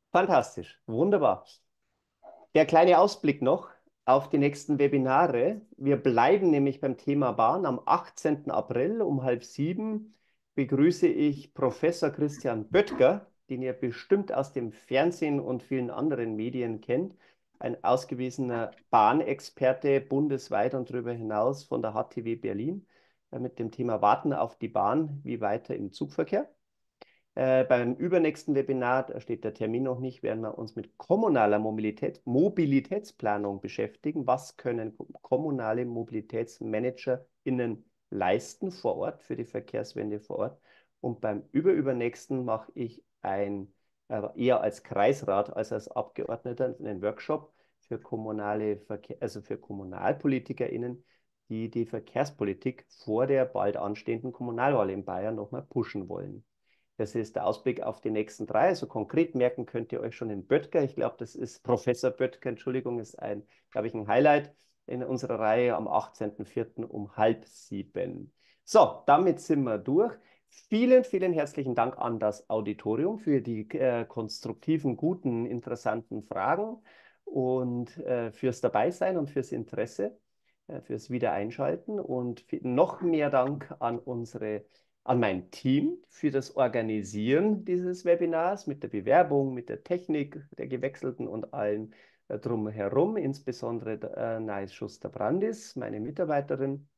Fantastisch, wunderbar. Der kleine Ausblick noch auf die nächsten Webinare. Wir bleiben nämlich beim Thema Bahn. Am achtzehnten April um halb sieben begrüße ich Professor Christian Böttger, den ihr bestimmt aus dem Fernsehen und vielen anderen Medien kennt. Ein ausgewiesener Bahnexperte bundesweit und darüber hinaus von der H T W Berlin äh, mit dem Thema Warten auf die Bahn, wie weiter im Zugverkehr. Äh, beim übernächsten Webinar, da steht der Termin noch nicht, werden wir uns mit kommunaler Mobilität, Mobilitätsplanung beschäftigen. Was können kommunale MobilitätsmanagerInnen leisten vor Ort für die Verkehrswende vor Ort? Und beim überübernächsten mache ich ein, äh, eher als Kreisrat als als Abgeordneter einen Workshop für kommunale Verkehr, also für KommunalpolitikerInnen, die die Verkehrspolitik vor der bald anstehenden Kommunalwahl in Bayern nochmal pushen wollen. Das ist der Ausblick auf die nächsten drei. Also konkret merken könnt ihr euch schon in Böttger. Ich glaube, das ist Professor Böttger, Entschuldigung, ist ein, glaube ich, ein Highlight in unserer Reihe am achtzehnten vierten um halb sieben. So, damit sind wir durch. Vielen, vielen herzlichen Dank an das Auditorium für die äh, konstruktiven, guten, interessanten Fragen und äh, fürs Dabeisein und fürs Interesse, äh, fürs Wiedereinschalten. Und noch mehr Dank an unsere an mein Team für das Organisieren dieses Webinars mit der Bewerbung, mit der Technik, der gewechselten und allem äh, drumherum, insbesondere äh, Nais Schuster-Brandis, meine Mitarbeiterin.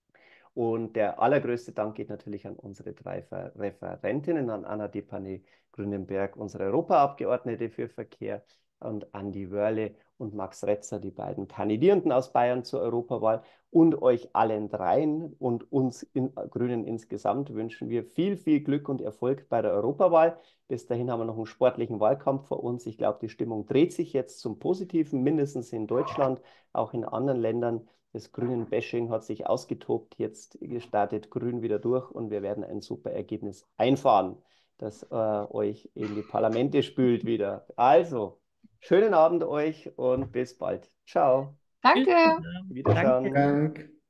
Und der allergrößte Dank geht natürlich an unsere drei Referentinnen, an Anna Depané-Grünenberg, unsere Europaabgeordnete für Verkehr, und Andi Wörle und Max Retzer, die beiden Kandidierenden aus Bayern zur Europawahl. Und euch allen dreien und uns in, Grünen insgesamt wünschen wir viel, viel Glück und Erfolg bei der Europawahl. Bis dahin haben wir noch einen sportlichen Wahlkampf vor uns. Ich glaube, die Stimmung dreht sich jetzt zum Positiven, mindestens in Deutschland, auch in anderen Ländern. Das Grünen-Bashing hat sich ausgetobt. Jetzt startet Grün wieder durch und wir werden ein super Ergebnis einfahren, das äh, euch in die Parlamente spült wieder. Also, schönen Abend euch und bis bald. Ciao. Danke. Tschüss. Wiederschauen. Danke. Dank.